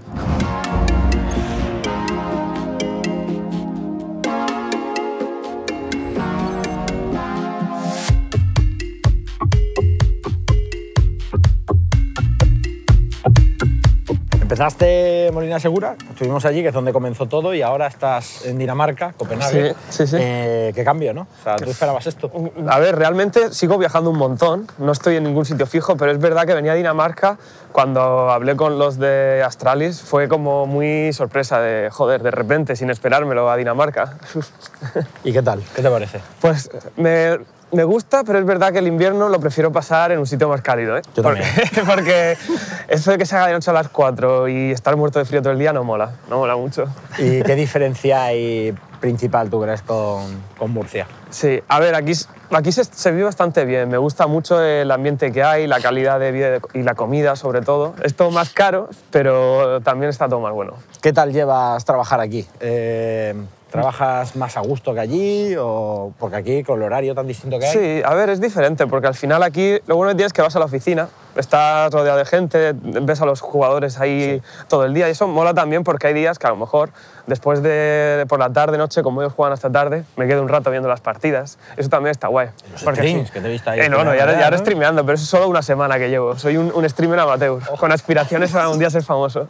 Empezaste Molina Segura, estuvimos allí, que es donde comenzó todo, y ahora estás en Dinamarca, Copenhague. Sí, sí, sí. Eh, ¿Qué cambio, no? O sea, ¿tú esperabas esto? A ver, realmente sigo viajando un montón, no estoy en ningún sitio fijo, pero es verdad que venía a Dinamarca cuando hablé con los de Astralis, fue como muy sorpresa de, joder, de repente, sin esperármelo, a Dinamarca. ¿Y qué tal? ¿Qué te parece? Pues me, me gusta, pero es verdad que el invierno lo prefiero pasar en un sitio más cálido, ¿eh? Yo porque, porque eso de que se haga de noche a las cuatro y estar muerto de frío todo el día no mola, no mola mucho. ¿Y qué diferencia hay principal, tú crees, con, con Murcia? Sí, a ver, aquí, aquí se, se vive bastante bien. Me gusta mucho el ambiente que hay, la calidad de vida y la comida, sobre todo. Es todo más caro, pero también está todo más bueno. ¿Qué tal llevas trabajar aquí? Eh, ¿Trabajas más a gusto que allí? O porque aquí, con el horario tan distinto que hay... Sí, a ver, es diferente, porque al final aquí lo bueno que tienes es que vas a la oficina, estás rodeado de gente, ves a los jugadores ahí sí. todo el día, y eso mola también porque hay días que a lo mejor después de, de por la tarde, noche, como ellos juegan hasta tarde, me quedo un rato viendo las partidas. Eso también está guay. Los porque streams, sí. que te he visto ahí. Eh, no, no, ya, ya ahora ¿no? streameando, pero eso es solo una semana que llevo. Soy un, un streamer amateur, con aspiraciones a un día ser famoso.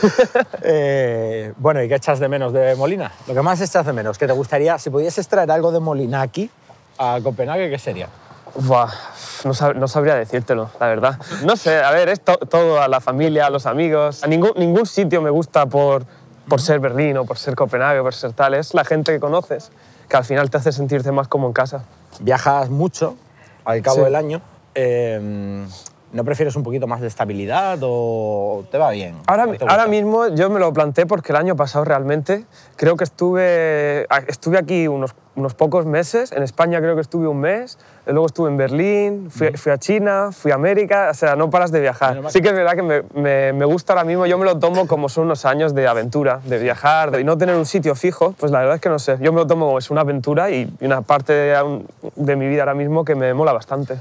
eh, bueno, ¿y qué echas de menos de Molina? Lo que más echas de menos, que te gustaría, si pudieses traer algo de Molina aquí, a Copenhague, ¿qué sería? Buah, no, sab no sabría decírtelo, la verdad. No sé, a ver, es to todo, a la familia, a los amigos. A ningún, ningún sitio me gusta por, por ser Berlín o por ser Copenhague o por ser tal. Es la gente que conoces que al final te hace sentirte más como en casa. Viajas mucho al cabo Sí. del año. Eh, ¿No prefieres un poquito más de estabilidad o te va bien? Ahora, ¿O te gusta? ahora mismo yo me lo planteé porque el año pasado realmente creo que estuve, estuve aquí unos, unos pocos meses. En España creo que estuve un mes. Luego estuve en Berlín, fui, fui a China, fui a América. O sea, no paras de viajar. Sí que es verdad que me, me, me gusta ahora mismo. Yo me lo tomo como son unos años de aventura, de viajar, de no tener un sitio fijo. Pues la verdad es que no sé. Yo me lo tomo como es una aventura y una parte de, de mi vida ahora mismo que me mola bastante.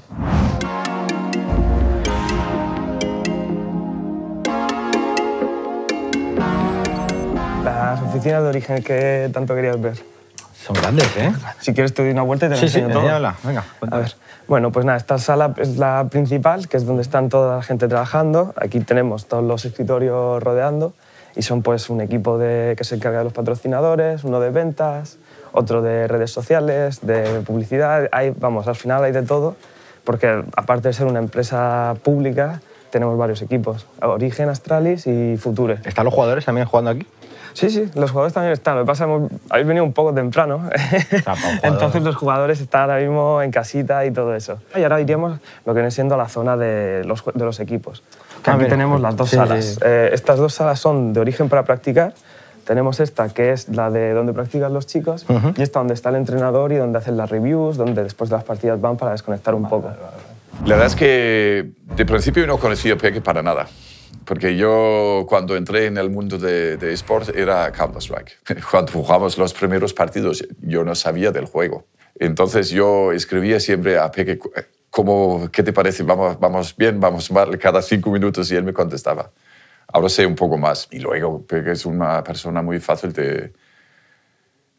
Las oficinas de Origen que tanto querías ver. Son grandes, ¿eh? Si quieres te doy una vuelta y te lo Sí, sí, enseño todo. habla. Venga, A cuéntame. ver. Bueno, pues nada, esta sala es la principal, que es donde están toda la gente trabajando. Aquí tenemos todos los escritorios rodeando y son pues un equipo de, que se encarga de los patrocinadores, uno de ventas, otro de redes sociales, de publicidad. Hay, vamos, al final hay de todo, porque aparte de ser una empresa pública, tenemos varios equipos. Origen, Astralis y Future. ¿Están los jugadores también jugando aquí? Sí, sí, los jugadores también están. Lo que pasa es que habéis venido un poco temprano. Entonces los jugadores están ahora mismo en casita y todo eso. Y ahora iríamos lo que viene siendo la zona de los, de los equipos. Que Ah, aquí mira. tenemos las dos Sí, salas. sí. Eh, estas dos salas son de Origen para practicar. Tenemos esta, que es la de donde practican los chicos, Ujú. y esta donde está el entrenador y donde hacen las reviews, donde después de las partidas van para desconectar un poco. La verdad es que de principio no conocía a Peque para nada. Porque yo cuando entré en el mundo de, de esports era Counter-Strike. Cuando jugamos los primeros partidos yo no sabía del juego. Entonces yo escribía siempre a Peque, ¿cómo, ¿qué te parece? ¿Vamos, ¿Vamos bien? ¿Vamos mal? Cada cinco minutos y él me contestaba. Ahora sé un poco más. Y luego Peque es una persona muy fácil de,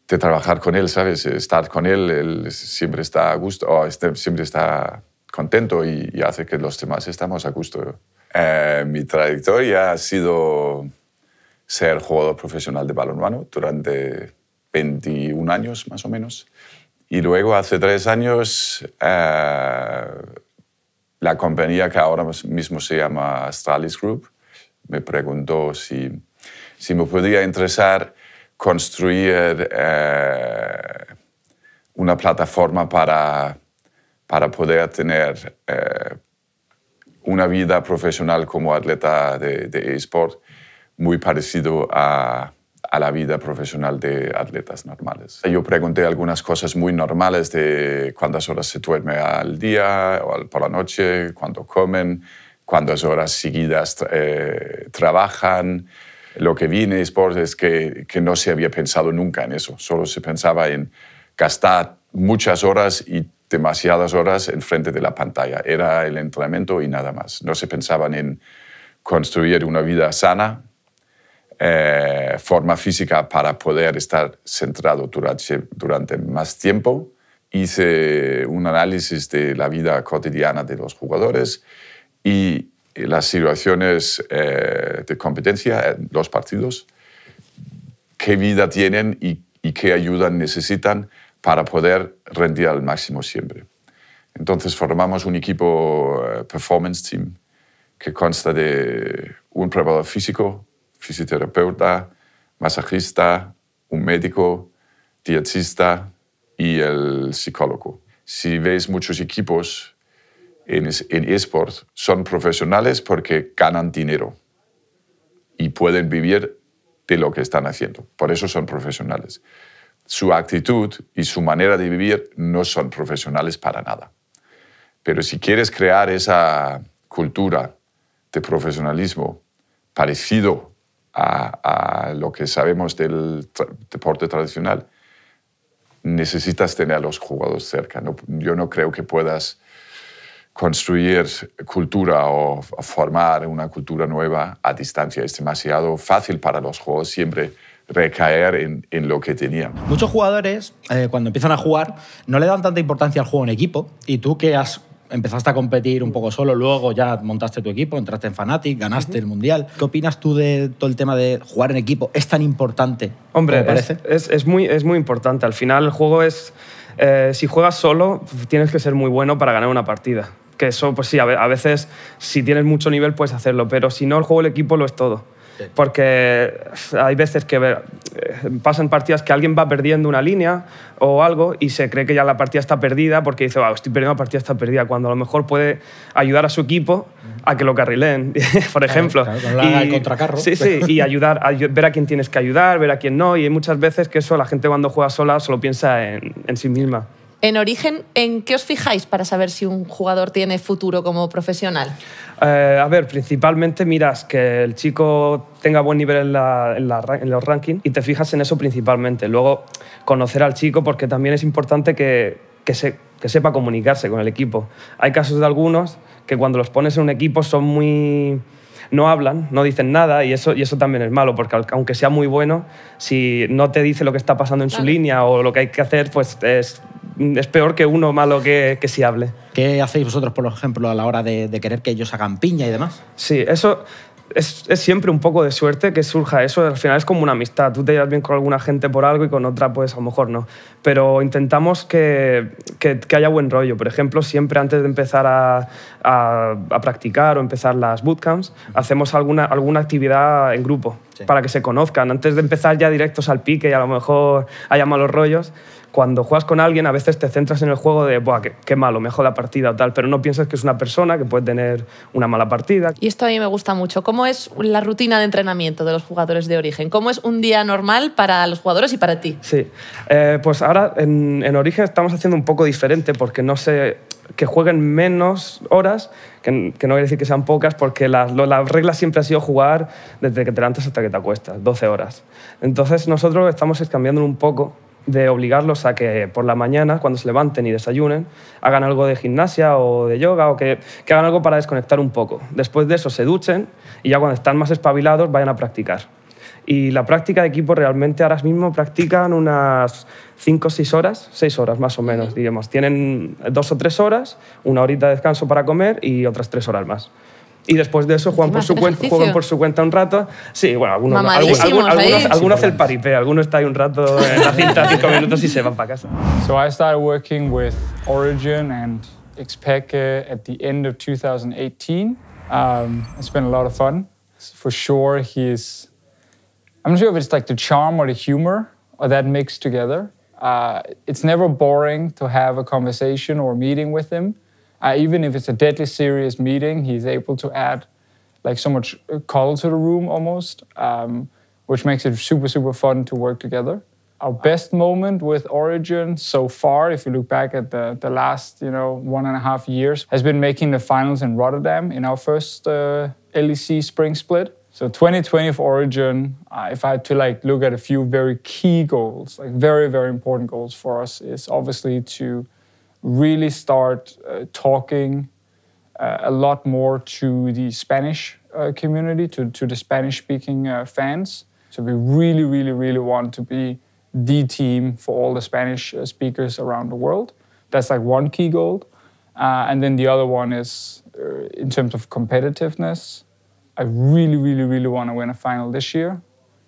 de trabajar con él, ¿sabes? Estar con él, él siempre está a gusto, o este, siempre está contento y, y hace que los demás estemos a gusto. Eh, mi trayectoria ha sido ser jugador profesional de balonmano durante veintiún años, más o menos. Y luego, hace tres años, eh, la compañía que ahora mismo se llama Astralis Group me preguntó si, si me podía interesar construir eh, una plataforma para, para poder tener eh, una vida profesional como atleta de, de eSport muy parecido a, a la vida profesional de atletas normales. Yo pregunté algunas cosas muy normales de cuántas horas se duerme al día o por la noche, cuánto comen, cuántas horas seguidas eh, trabajan. Lo que vi en eSports es que, que no se había pensado nunca en eso. Solo se pensaba en gastar muchas horas y demasiadas horas enfrente de la pantalla. Era el entrenamiento y nada más. No se pensaban en construir una vida sana, eh, forma física para poder estar centrado durante, durante más tiempo. Hice un análisis de la vida cotidiana de los jugadores y las situaciones eh, de competencia en los partidos, qué vida tienen y, y qué ayuda necesitan para poder rendir al máximo siempre. Entonces formamos un equipo uh, performance team que consta de un preparador físico, fisioterapeuta, masajista, un médico, dietista y el psicólogo. Si veis muchos equipos en, en eSports, son profesionales porque ganan dinero y pueden vivir de lo que están haciendo. Por eso son profesionales. Su actitud y su manera de vivir no son profesionales para nada. Pero si quieres crear esa cultura de profesionalismo parecido a, a lo que sabemos del tra- deporte tradicional, necesitas tener a los jugadores cerca. No, yo no creo que puedas construir cultura o formar una cultura nueva a distancia. Es demasiado fácil para los jugadores siempre recaer en, en lo que tenían. Muchos jugadores, eh, cuando empiezan a jugar, no le dan tanta importancia al juego en equipo. Y tú que has, empezaste a competir un poco solo, luego ya montaste tu equipo, entraste en Fnatic, ganaste uh-huh. el Mundial. ¿Qué opinas tú de todo el tema de jugar en equipo? ¿Es tan importante? Hombre, como parece? Es, es, es, muy, es muy importante. Al final el juego es... Eh, si juegas solo, tienes que ser muy bueno para ganar una partida. Que eso, pues sí, a veces si tienes mucho nivel puedes hacerlo, pero si no, el juego del equipo lo es todo. Sí. Porque hay veces que ver, pasan partidas que alguien va perdiendo una línea o algo y se cree que ya la partida está perdida porque dice, oh, estoy perdiendo, la partida está perdida, cuando a lo mejor puede ayudar a su equipo a que lo carrileen, por ejemplo. Claro, claro, y, el contracarro. Sí, sí, y ayudar, a ver a quién tienes que ayudar, ver a quién no, y hay muchas veces que eso la gente cuando juega sola solo piensa en, en sí misma. En Origen, ¿en qué os fijáis para saber si un jugador tiene futuro como profesional? Eh, a ver, principalmente miras que el chico tenga buen nivel en, la, en, la, en los rankings y te fijas en eso principalmente. Luego, conocer al chico porque también es importante que, que, se, que sepa comunicarse con el equipo. Hay casos de algunos que cuando los pones en un equipo son muy... no hablan, no dicen nada y eso, y eso también es malo porque aunque sea muy bueno, si no te dice lo que está pasando en su claro. línea o lo que hay que hacer, pues es... es peor que uno malo que, que sí hable. ¿Qué hacéis vosotros, por ejemplo, a la hora de, de querer que ellos hagan piña y demás? Sí, eso es, es siempre un poco de suerte que surja eso. Al final es como una amistad. Tú te llevas bien con alguna gente por algo y con otra pues a lo mejor no. Pero intentamos que, que, que haya buen rollo. Por ejemplo, siempre antes de empezar a, a, a practicar o empezar las bootcamps, hacemos alguna, alguna actividad en grupo sí. para que se conozcan. Antes de empezar ya directos al pique y a lo mejor haya malos rollos, cuando juegas con alguien, a veces te centras en el juego de Buah, qué, qué malo, me joda la partida o tal, pero no piensas que es una persona que puede tener una mala partida. Y esto a mí me gusta mucho. ¿Cómo es la rutina de entrenamiento de los jugadores de Origen? ¿Cómo es un día normal para los jugadores y para ti? Sí, eh, pues ahora en, en Origen estamos haciendo un poco diferente porque no sé, que jueguen menos horas, que, que no quiere decir que sean pocas, porque la, la regla siempre ha sido jugar desde que te levantas hasta que te acuestas, doce horas. Entonces nosotros estamos cambiando un poco de obligarlos a que por la mañana, cuando se levanten y desayunen, hagan algo de gimnasia o de yoga o que, que hagan algo para desconectar un poco. Después de eso se duchen y ya cuando están más espabilados vayan a practicar. Y la práctica de equipo realmente ahora mismo practican unas cinco o seis horas, seis horas más o menos, digamos. Tienen dos o tres horas, una horita de descanso para comer y otras tres horas más. Y después de eso juegan por, su cuenta, juegan por su cuenta un rato. Sí, bueno, algunos, algunos, algunos, algunos, algunos hacen paripé, algunos están ahí un rato en la cinta, cinco minutos y se van para casa. So I started working with Origin and Xpeke at the end of two thousand eighteen. Um, it's been a lot of fun. For sure, he's... I'm not sure if it's like the charm or the humor or that mixed together. Uh, it's never boring to have a conversation or meeting with him. Uh, even if it's a deadly serious meeting, he's able to add like so much color to the room almost, um, which makes it super, super fun to work together. Our best moment with Origin so far, if you look back at the, the last, you know, one and a half years, has been making the finals in Rotterdam in our first uh, L E C spring split. So twenty twenty for Origin, uh, if I had to like look at a few very key goals, like very, very important goals for us, is obviously to really start uh, talking uh, a lot more to the Spanish uh, community, to, to the Spanish-speaking uh, fans. So we really, really, really want to be the team for all the Spanish uh, speakers around the world. That's like one key goal. Uh, and then the other one is, uh, in terms of competitiveness, I really, really, really want to win a final this year.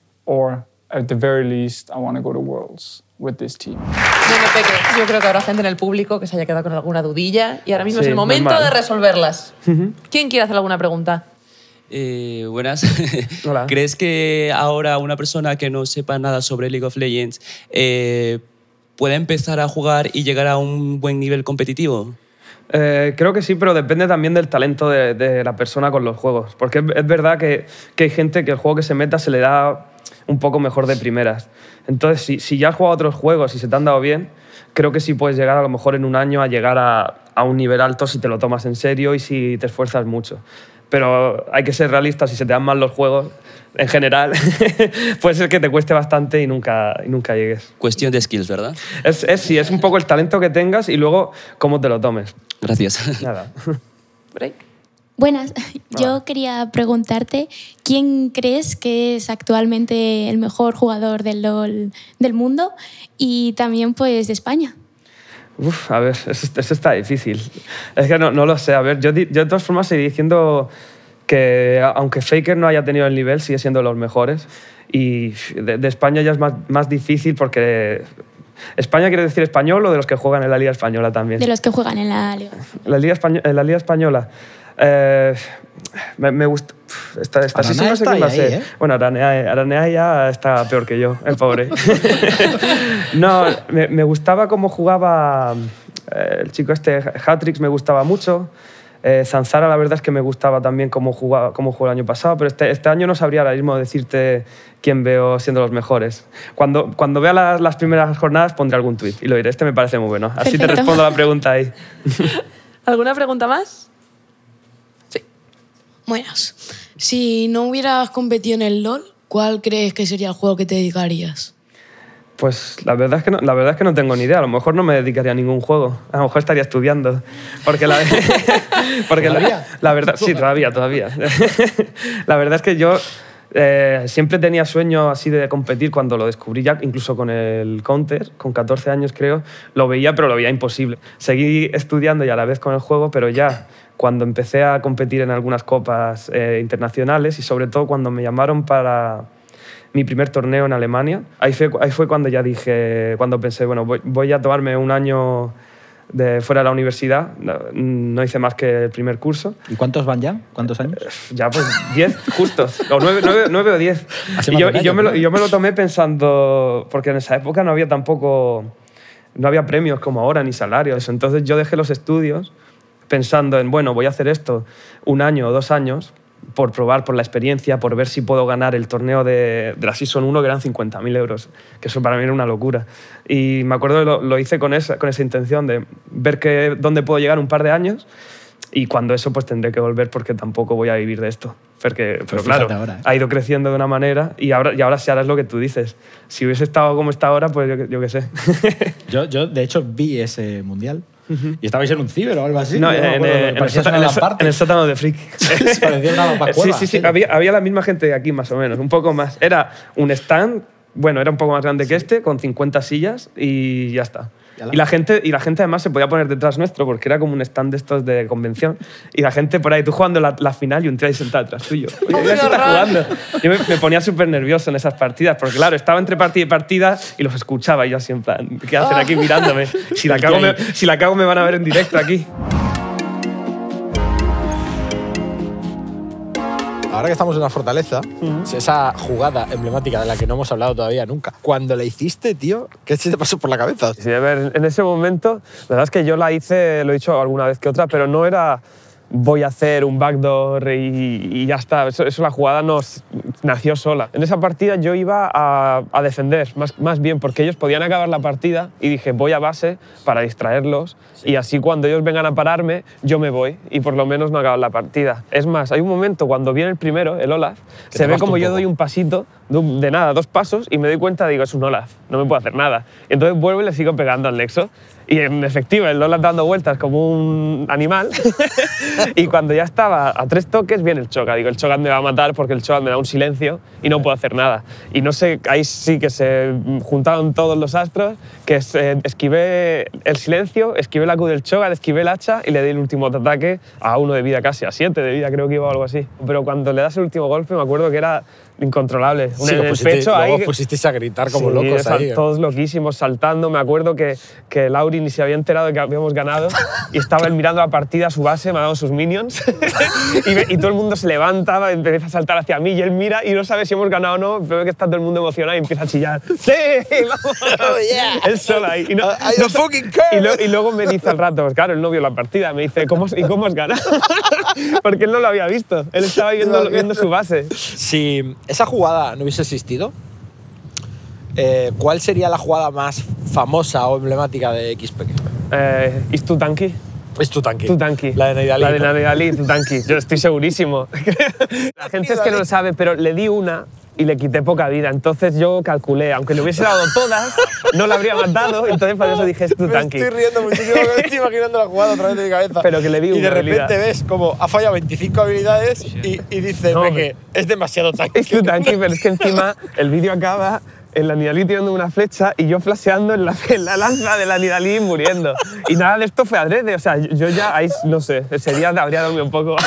Or at the very least, I want to go to Worlds with this team. Bueno, Peque, yo creo que habrá gente en el público que se haya quedado con alguna dudilla y ahora mismo Sí, es el momento normal. de resolverlas. ¿Quién quiere hacer alguna pregunta? Eh, buenas. Hola. ¿Crees que ahora una persona que no sepa nada sobre League of Legends eh, puede empezar a jugar y llegar a un buen nivel competitivo? Eh, creo que sí, pero depende también del talento de, de la persona con los juegos. Porque es, es verdad que, que hay gente que el juego que se meta se le da un poco mejor de primeras. Entonces, si, si ya has jugado otros juegos y se te han dado bien, creo que sí puedes llegar a lo mejor en un año a llegar a, a un nivel alto si te lo tomas en serio y si te esfuerzas mucho. Pero hay que ser realistas, si se te dan mal los juegos, en general, puede ser que te cueste bastante y nunca, y nunca llegues. Cuestión de skills, ¿verdad? Es, es, sí, es un poco el talento que tengas y luego cómo te lo tomes. Gracias. Nada. Por ahí. Buenas, yo quería preguntarte, ¿quién crees que es actualmente el mejor jugador del LoL del mundo y también pues de España? Uf, a ver, eso, eso está difícil. Es que no, no lo sé. A ver, yo, yo de todas formas seguiré diciendo que aunque Faker no haya tenido el nivel, sigue siendo de los mejores. Y de, de España ya es más, más difícil porque... ¿España quiere decir español o de los que juegan en la Liga Española también? De los que juegan en la Liga. La Liga, Españo en la Liga Española. Eh, me, me gusta... Esta, esta sí, sí, no sé quién va a ser. ¿Eh? Bueno, Aranea, Aranea ya está peor que yo, el pobre. No, me, me gustaba cómo jugaba eh, el chico este, Hatrix, me gustaba mucho. Eh, Zanzara, la verdad es que me gustaba también cómo jugaba, cómo jugó el año pasado, pero este, este año no sabría ahora mismo decirte quién veo siendo los mejores. Cuando, cuando vea las, las primeras jornadas pondré algún tuit y lo diré. Este me parece muy bueno. Así Perfecto. Te respondo la pregunta ahí. ¿Alguna pregunta más? Buenas. Si no hubieras competido en el LoL, ¿cuál crees que sería el juego que te dedicarías? Pues la verdad, es que no, la verdad es que no tengo ni idea. A lo mejor no me dedicaría a ningún juego. A lo mejor estaría estudiando. Porque la, porque la, la verdad... Sí, todavía, todavía. La verdad es que yo eh, siempre tenía sueño así de competir cuando lo descubrí ya, incluso con el Counter, con catorce años creo. Lo veía, pero lo veía imposible. Seguí estudiando y a la vez con el juego, pero ya... Cuando empecé a competir en algunas copas eh, internacionales y sobre todo cuando me llamaron para mi primer torneo en Alemania, ahí fue, ahí fue cuando ya dije, cuando pensé, bueno, voy, voy a tomarme un año de fuera de la universidad, no, no hice más que el primer curso. ¿Y cuántos van ya? ¿Cuántos años? Ya pues diez justos, o nueve, nueve, nueve o diez. Y yo, y, yo me lo, y yo me lo tomé pensando, porque en esa época no había tampoco, no había premios como ahora, ni salarios, entonces yo dejé los estudios pensando en, bueno, voy a hacer esto un año o dos años por probar, por la experiencia, por ver si puedo ganar el torneo de, de la Season uno, que eran cincuenta mil euros, que eso para mí era una locura. Y me acuerdo que lo, lo hice con esa, con esa intención de ver que, dónde puedo llegar un par de años y cuando eso pues tendré que volver porque tampoco voy a vivir de esto. Porque, pero claro, ahora, ¿eh? Ha ido creciendo de una manera y ahora, y ahora sí, ahora es lo que tú dices. Si hubiese estado como está ahora, pues yo, yo qué sé. Yo, yo, de hecho, vi ese mundial. Y estabais en un ciber o algo así. No, yo en, me acuerdo, en, que en el parecía sótano, una en el só- parte. en el sótano de Friki. Parecía una vacuela, Sí, sí, sí. sí. Había, había la misma gente de aquí, más o menos. Un poco más. Era un stand, bueno, era un poco más grande que este, con cincuenta sillas y ya está. Y la, gente, y la gente además se podía poner detrás nuestro porque era como un stand de estos de convención. Y la gente por ahí, tú jugando la, la final y un tío ahí sentado detrás tuyo. Oye, mira quién está jugando. Yo me, me ponía súper nervioso en esas partidas porque, claro, estaba entre partida y partida y los escuchaba y yo así en plan, ¿qué hacen aquí mirándome? Si la cago me, si la cago me van a ver en directo aquí. Ahora que estamos en la Fortaleza, esa jugada emblemática de la que no hemos hablado todavía nunca, cuando la hiciste, tío, ¿qué se te pasó por la cabeza? Sí, a ver, en ese momento, la verdad es que yo la hice, lo he dicho alguna vez que otra, pero no era voy a hacer un backdoor y, y ya está. Eso, eso la jugada nos nació sola. En esa partida yo iba a, a defender, más, más bien, porque ellos podían acabar la partida y dije voy a base para distraerlos y así cuando ellos vengan a pararme, yo me voy y por lo menos no acaban la partida. Es más, hay un momento cuando viene el primero, el Olaf, se ve como yo doy un pasito, de, de nada, dos pasos, y me doy cuenta, digo, es un Olaf, no me puedo hacer nada. Y entonces vuelvo y le sigo pegando al Nexo. Y en efectiva, el Olaf dando vueltas como un animal. Y cuando ya estaba a tres toques, viene el Cho'Gath. Digo, el Cho'Gath me va a matar porque el Cho'Gath me da un silencio y no puedo hacer nada. Y no sé, ahí sí que se juntaron todos los astros, que se, esquivé el silencio, esquivé la Q del Cho'Gath, esquivé el hacha y le di el último ataque a uno de vida, casi a siete de vida, creo que iba o algo así. Pero cuando le das el último golpe, me acuerdo que era incontrolable. Sí, en el pusiste, pecho luego ahí. pusisteis a gritar como Sí, locos o sea, ahí. todos loquísimos, saltando. Me acuerdo que, que Lauri ni se había enterado de que habíamos ganado y estaba él mirando la partida a su base, me ha dado sus minions y, me- y todo el mundo se levanta, empieza a saltar hacia mí y él mira y no sabe si hemos ganado o no, pero ve que está todo el mundo emocionado y empieza a chillar. ¡Sí! ¡Vamos! Oh, yeah. Él solo ahí. Y, no, I no don't sé- fucking care. y, lo- y luego me dice al rato, pues claro, él no vio la partida, me dice, ¿cómo, ¿y cómo has ganado? Porque él no lo había visto, él estaba viendo, viendo su base. Si esa jugada no hubiese existido, eh, ¿cuál sería la jugada más famosa o emblemática de X P K? Eh, ¿Es tu tanque? Es tu tanque. Tu tanque. La de Nidalee. La de ¿no? Nidalee, tu tanque. Yo estoy segurísimo. La gente es que no lo sabe, pero le di una y le quité poca vida. Entonces yo calculé, aunque le hubiese dado todas, no la habría matado. Entonces por eso dije, es tu Me tanque. estoy riendo muchísimo, me estoy imaginando la jugada otra vez de mi cabeza. Pero que le vi Y de una repente habilidad. ves como ha fallado veinticinco habilidades y, y dices No, que es demasiado tanque. Es tu tanque, pero es que encima el vídeo acaba en la Nidalee tirando una flecha y yo flasheando en la, en la lanza de la Nidalee y muriendo. Y nada de esto fue adrede. O sea, yo ya ahí, no sé, ese día habría dormido un poco.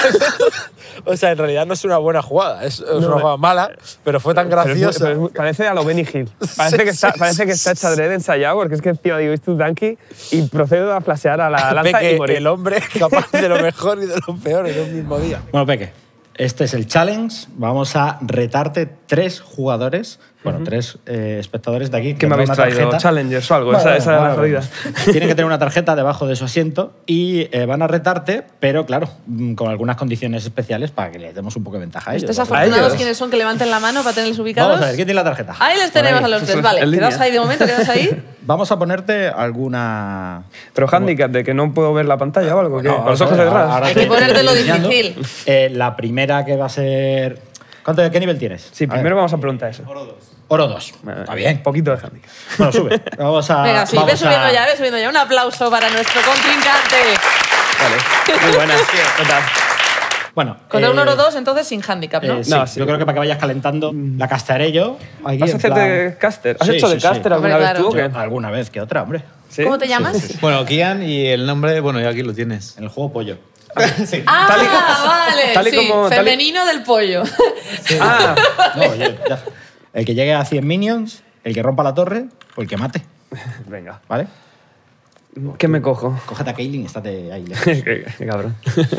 O sea, en realidad no es una buena jugada, es, es No, una jugada mala, pero fue tan Pero es muy- graciosa. pero es muy- parece a lo Benny Hill. Parece, Sí, que, está, sí, parece que sí, está sí. hecho adrede ensayado, porque es que encima digo, es tu tanque y procedo a flashear a la lanza Ve y que morir. el hombre es capaz de lo mejor y de lo peor en un mismo día. Bueno, Peque, este es el challenge. Vamos a retarte tres jugadores, bueno, tres eh, espectadores de aquí. ¿Qué me habéis tendrán una traído? tarjeta. ¿Challengers o algo? Bueno, esa esa bueno, es la bueno, jodida. bueno. Tienen que tener una tarjeta debajo de su asiento y eh, van a retarte, pero claro, mm, con algunas condiciones especiales para que les demos un poco de ventaja a ellos. Estos ¿vale? afortunados, ellos. ¿quiénes son? Que levanten la mano para tenerlos ubicados. Vamos a ver, ¿quién tiene la tarjeta? Ahí les Por tenemos ahí. a los tres, En vale. línea. Quedaos ahí de momento, quedaos ahí. Vamos a ponerte alguna... Pero handicap de que no puedo ver la pantalla o algo, ¿qué? No, con los vamos a ojos ver, detrás. ahora Hay te- que ponértelo te estoy enseñando. difícil. Eh, la primera que va a ser... ¿Cuánto, ¿Qué nivel tienes? Sí, A ver. primero vamos a preguntar eso. Oro dos. Está bien. Un poquito de handicap. Bueno, sube. Vamos a... Venga, sí, vamos ve subiendo a- ya, ve subiendo ya. Un aplauso para nuestro contrincante. Vale. Muy buenas. ¿Qué tal? Bueno, Contra eh, un oro dos, entonces sin handicap, ¿no? eh, sí, No, sí. yo creo que para que vayas calentando, la castaré yo. Aquí ¿Vas a en hacerte plan- caster? ¿Has Sí, hecho de sí, sí. caster alguna Hombre, vez tú o claro. qué? Alguna vez que otra, hombre. ¿Sí? ¿Cómo te llamas? Bueno, Kian y el nombre, bueno, ya aquí lo tienes. En el juego pollo. Ah, Tal y- vale. tal y sí, como- tal y- femenino del pollo. Ah, No, yo- ya. El que llegue a cien minions, el que rompa la torre o el que mate. venga. ¿Vale? ¿Qué me cojo? Cógete a Kaylin y estate ahí. lejos. qué, qué cabrón.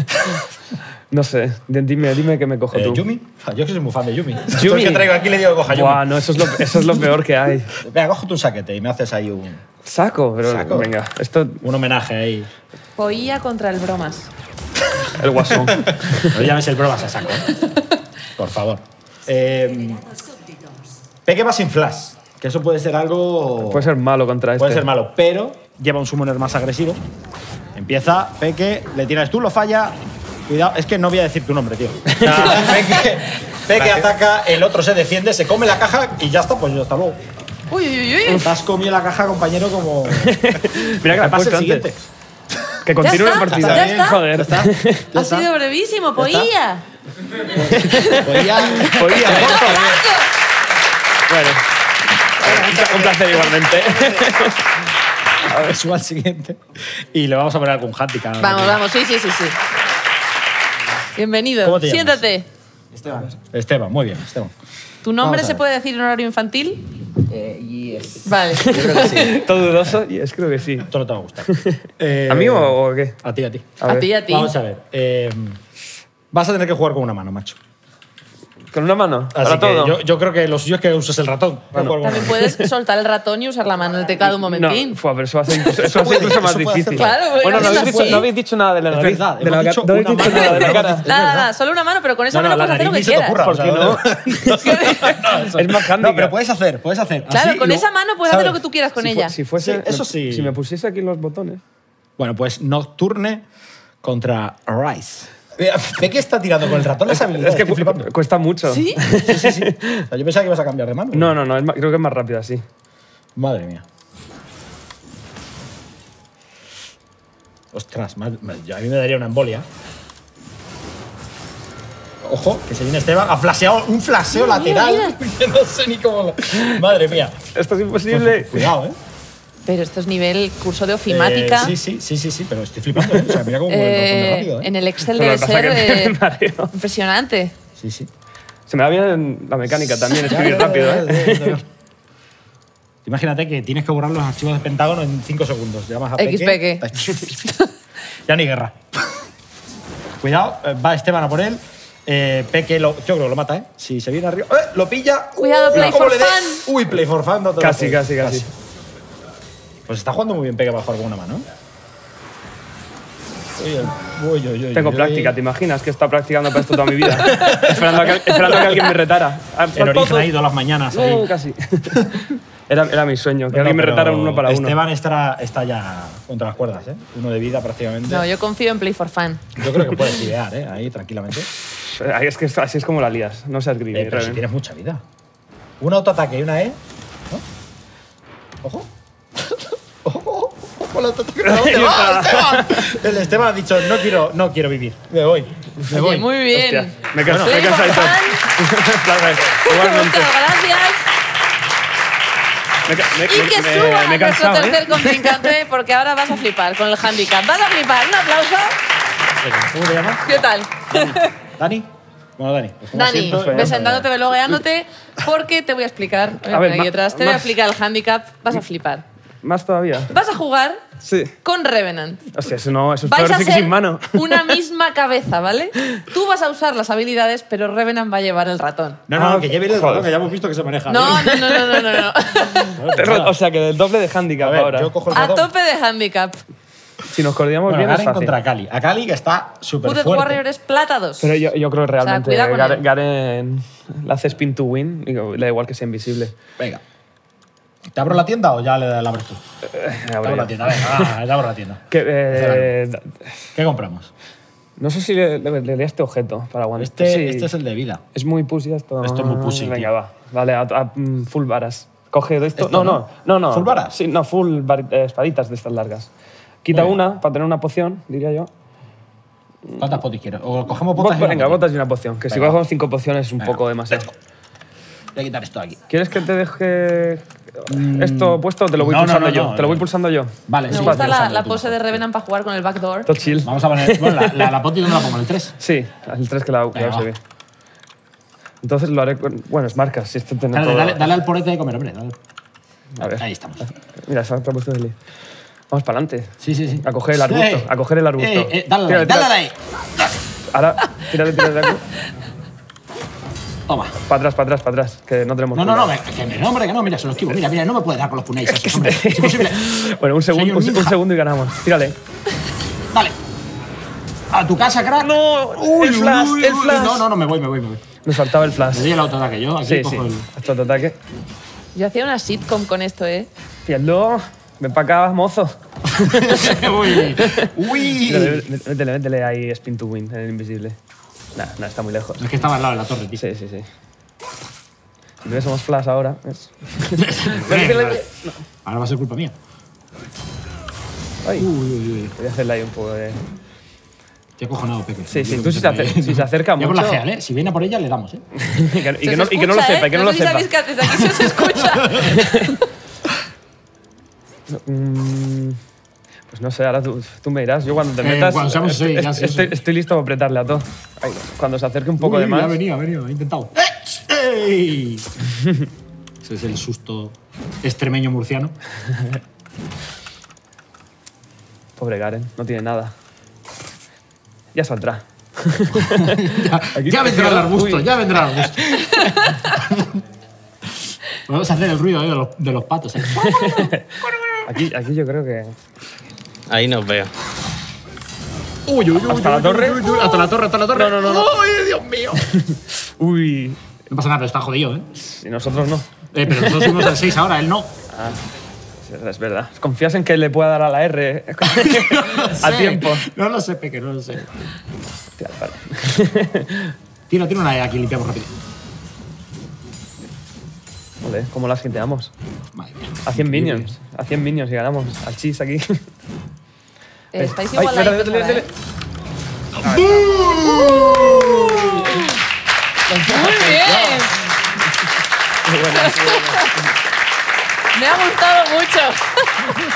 No sé, dime, dime qué me cojo Eh, tú. ¿Yumi? Yo que soy muy fan de Yumi. Yumi. Todo el que traigo aquí le digo que coja Yumi. Buah, no, eso es, lo, eso es lo peor que hay. Venga, coge tu saquete y me haces ahí un, Saco, pero Saco. venga, esto, un homenaje ahí. Poilla contra el bromas. el guasón. No llames el bromas a saco. ¿eh? Por favor. Eh, Peque va sin flash, que eso puede ser algo... Puede ser malo contra este. Puede ser malo, pero lleva un summoner más agresivo. Empieza, Peque, le tiras tú, lo falla. Cuidado, es que no voy a decir tu nombre, tío. Peque, Peque ataca, el otro se defiende, se come la caja y ya está, pues ya está luego. Uy, uy, uy, uy. Te has comido la caja, compañero, como... Mira que la he pase puesto el siguiente. antes. Que continúe Ya la está, partida. ya está. Joder. está. Ha sido brevísimo, poilla. Podía, Podía, Bueno, un placer igualmente. A ver, suba al siguiente. Y le vamos a poner algún handicap. Vamos, vamos, sí, sí, sí, sí. Bienvenido. ¿Cómo te llamas? Siéntate. Esteban. Esteban, muy bien, Esteban. ¿Tu nombre Vamos a se ver. puede decir en horario infantil? Eh, yes. Vale. Yo creo que sí. Todo dudoso, y es creo que sí. Esto no te va a gustar. Eh, ¿A mí o, o qué? A ti, a ti. A A ver. ti, a ti. Vamos a ver. eh, vas a tener que jugar con una mano, macho. ¿Con una mano? Así ¿Para que todo? yo, yo creo que lo suyo es que uses el ratón. para jugar con una También mano. puedes soltar el ratón y usar la mano del teclado un momentín. No, fua, pero eso va a ser incluso, eso va a ser incluso más Eso puede difícil. hacerlo. Claro, bueno, no venga, habéis, dicho, sí. no habéis dicho nada de la Es nariz. verdad, de la, hemos dicho no habéis una dicho mano nada de la de cara. nariz. Nada, verdad. nada, solo una mano, pero con esa No, no, mano la puedes hacer lo nariz que ni se te quieras. ocurra. ¿Por o sea, qué no? Es más handicap. No, pero puedes hacer, puedes hacer. Claro, Así con lo- esa mano puedes ¿sabes? hacer lo que tú quieras con Si, ella. fu- si fuese, Sí, eso sí. Si me pusiese aquí los botones. Bueno, pues Nocturne contra Rise. Ve que está tirando con el ratón las habilidades. Es que estoy flipando. cu- cuesta mucho. ¿Sí? Sí, sí, sí. O sea, yo pensaba que ibas a cambiar de mano. No, no, no, es más- creo que es más rápido así. Madre mía. Ostras, mal- mal- yo a mí me daría una embolia. Ojo, que se viene Esteban. Ha flasheado un flasheo Mira, lateral. mira, Que no sé ni cómo. lo- Madre mía. Esto es imposible. Cuidado, ¿eh? Pero esto es nivel curso de ofimática. Eh, sí, sí, sí, sí, sí, pero estoy flipando, ¿eh? O sea, mira cómo mueve el ratón de Eh, rápido, ¿eh? en el Excel Pero debe lo que pasa ser es que eh, me mareo. impresionante. Sí, sí. Se me da bien la mecánica también, escribir Ya, ya, rápido, ya, ¿eh? ya, ya, ya. Imagínate que tienes que borrar los archivos de Pentágono en cinco segundos. Llamas a X Peque. Ya ni guerra. Cuidado, eh, va Esteban a por él. Eh, Peque, lo, yo creo que lo mata, ¿eh? Si se viene arriba. ¡Eh! Lo pilla. Cuidado, Uh, play ¿cómo for le dé? fun. Uy, play for fun. No te lo Casi, puedo. casi, casi. Pues está jugando muy bien Peque para jugar con una mano. Uy, uy, uy, uy, Tengo uy. práctica, ¿te imaginas que he estado practicando para esto toda mi vida? esperando, a que, esperando a que alguien me retara. El origen ha ido a las mañanas. ahí. No, casi. Era, era mi sueño, que No, alguien me pero retara un uno para uno. Esteban estará, está ya contra las cuerdas, ¿eh? Uno de vida prácticamente. No, yo confío en Play for Fun. Yo creo que puedes idear, ¿eh? Ahí tranquilamente. Ay, es que así es como la lías, no seas greedy. Eh, pero si realmente. tienes mucha vida. Un autoataque y una E. ¿No? Ojo. Ojo, ojo, ojo, el autoataque. ¿A dónde va, Esteban? El Esteban ha dicho, no quiero, no quiero vivir. Me voy. Me voy. Oye, muy bien. Hostia, me he cansado, me he Play for cansado Fun. Igualmente. Muchas gracias. Me, ca- me, Y que me- suba me he nuestro cansado, tercer ¿eh? contrincante, porque ahora vas a flipar con el handicap. Vas a flipar. Un aplauso. ¿Cómo te llamas? ¿Qué tal? ¿Dani? Bueno, Dani. pues como Dani, siempre, ves sentándote, velogueándote, porque te voy a explicar. A ver, aquí ma- detrás, te voy a más- explicar el handicap. Vas a flipar. Más todavía. Vas a jugar Sí. con Revenant. O sea, eso no, eso es Vais peor a sí que ser sin mano. una misma cabeza, ¿vale? Tú vas a usar las habilidades, pero Revenant va a llevar el ratón. No, no, Ah, que lleve el joder. ratón, que ya hemos visto que se maneja. No, no, no, no, no, no. no. Nada. O sea, que del doble de handicap A ver, ahora. yo cojo el A ratón. tope de handicap. Si nos coordinamos Bueno, bien es Garen fácil. contra Kali. A Kali que está súper Hooded fuerte. Warrior es plata dos. Pero yo, yo creo que realmente cuidado con Garen, él. Garen le hace spin to win y le da igual que sea invisible. Venga. ¿Te abro la tienda o ya le la abres tú? Te abro la tienda, venga, va, te abro la tienda. Que, eh, ¿Qué compramos? no sé si le, le, le daría este objeto para aguantar. Este, Sí. este es el de vida. Es muy pussy esto. Esto es muy pussy, Venga, tío. va. Vale, a, a- mm, full varas. Coge de esto. ¿Esto No, no? no, no, no. ¿Full varas? Sí, no, full var- eh, espaditas de estas largas. Quita Muy bien. una para tener una poción, diría yo. ¿Cuántas potis quieres? O cogemos botas y Bot- una venga, poti. botas y una poción. Que si Venga. cogemos cinco pociones es un Venga. poco demasiado. Voy a quitar esto de aquí. ¿Quieres que te deje esto puesto o te lo voy no, no, pulsando no, yo? no, te lo voy no. pulsando yo. Vale, Me sí, gusta vas la, pensando la tú pose de mejor. Revenant para jugar con el backdoor. Todo chill. Vamos a poner. Bueno, la, la, la poti, ¿dónde la pongo? ¿En el tres? Sí, el tres que la que Venga, la se va. ve. Entonces lo haré con... Bueno, es marcas, si esto tiene Dale, todo... dale, dale al porete de comer, hombre. Dale. A ver. Ahí estamos. Mira, se ha puesto el... Vamos para adelante. Sí, sí, sí. A coger el arbusto, Sí. a coger el arbusto. Eh, eh, dale, Tírale, dale, tírale. dale. Ahora, tírale, tírale de aquí. Toma. Para atrás, para atrás, para atrás, que no tenemos... No, no, cura. no, me- que me, no, hombre, que no, mira, se lo esquivo. Mira, mira, no me puede dar con los punéis. esos, hombre. Es imposible. Bueno, un segundo, Soy un un, un ninja. segundo y ganamos. Tírale. Dale. A tu casa, crack. ¡No! Uy, el flash, uy, el uy. flash. No, no, no, me voy, me voy, me voy. Nos faltaba el flash. Me doy el autoataque yo. Aquí Sí, sí. cojo el. Esto te ataque. Yo hacía una sitcom con esto, ¿eh? Fieldo, ven para acá, mozo. Uy. Uy. Métele, métele, métele ahí spin to win en el invisible. Nah, nah, está muy lejos. Es que estaba al lado de la torre, tío. Sí, sí, sí. Si tuviésemos flash ahora. ¿ves? Venga, vale. Ahora va a ser culpa mía. Ay. Uy, uy, uy. Voy a hacerle ahí un poco de... Te he cojonado, Peque. Sí, sí, Yo tú si se, creo que acer- si se acerca Ya mucho... por la geal, ¿eh? Si viene a por ella, le damos, ¿eh? y, que, y Se que no, os y que no lo escucha, sepa, ¿eh? y que no lo sé si sepa. sabéis que desde aquí se os escucha. Mm, Pues no sé, ahora tú, tú me dirás. Yo cuando te Eh, metas... cuando seamos estoy, seis, ya, sí, estoy, sí. estoy listo para apretarle a todo. Ay, cuando se acerque un poco Uy, de más... Ha venido, ha venido, he intentado. ¡Ey! Ese es el susto extremeño murciano. Pobre Garen, no tiene nada. Ya saldrá. ya, ya vendrá el arbusto, Uy. ya vendrá el arbusto. Podemos hacer el ruido, ¿eh? de, los, de los patos. ¿eh? Aquí, aquí yo creo que... Ahí nos veo. Uy, uy, uy, ¿Hasta uy, la torre? uy, uy, uy, hasta la torre, hasta la torre. No, no, no, no. ¡Uy, Dios mío! Uy. No pasa nada, pero está jodido, ¿eh? Y nosotros no. Eh, pero nosotros subimos al seis ahora, él no. Ah, es verdad, es verdad. ¿Confías en que le pueda dar a la R a Sí. tiempo? No lo sé, Peque, no lo sé. Hostia, vale. Tira, tira una de aquí, limpiamos rápido. Joder, ¿cómo las hiteamos? Madre mía. A cien minions. A cien minions y ganamos. Al chis aquí. Eh, Estáis Ay, igual dale, ahí. dale, dale. Muy bien. Muy buena, muy buena. Me ha gustado mucho.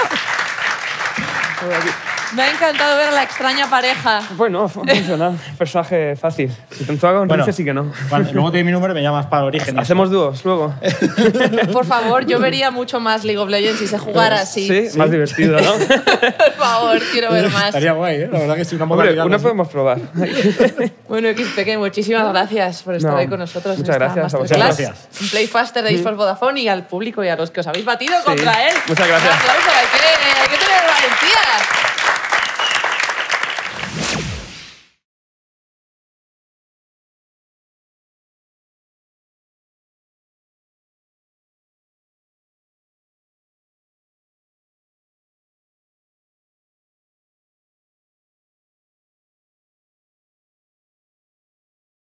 Me ha encantado ver a la extraña pareja. Bueno, funciona. Personaje fácil. Si te entraba con Bueno. Rice, sí que no. Cuando- luego te doy mi número y me llamas para origen. Hacemos dúos luego. Por favor, yo vería mucho más League of Legends si se jugara así. Sí, más divertido, ¿no? Por favor, quiero ver más. Estaría guay, ¿eh? La verdad que sí, una Hombre, modalidad una así. podemos probar. Bueno, X P K, muchísimas gracias por estar No, ahí con nosotros. muchas en esta gracias a masterclass. vosotros. En Play Faster de eSports Vodafone y al público y a los que os habéis batido contra él. muchas gracias. Un aplauso, hay que, hay que tener valentía.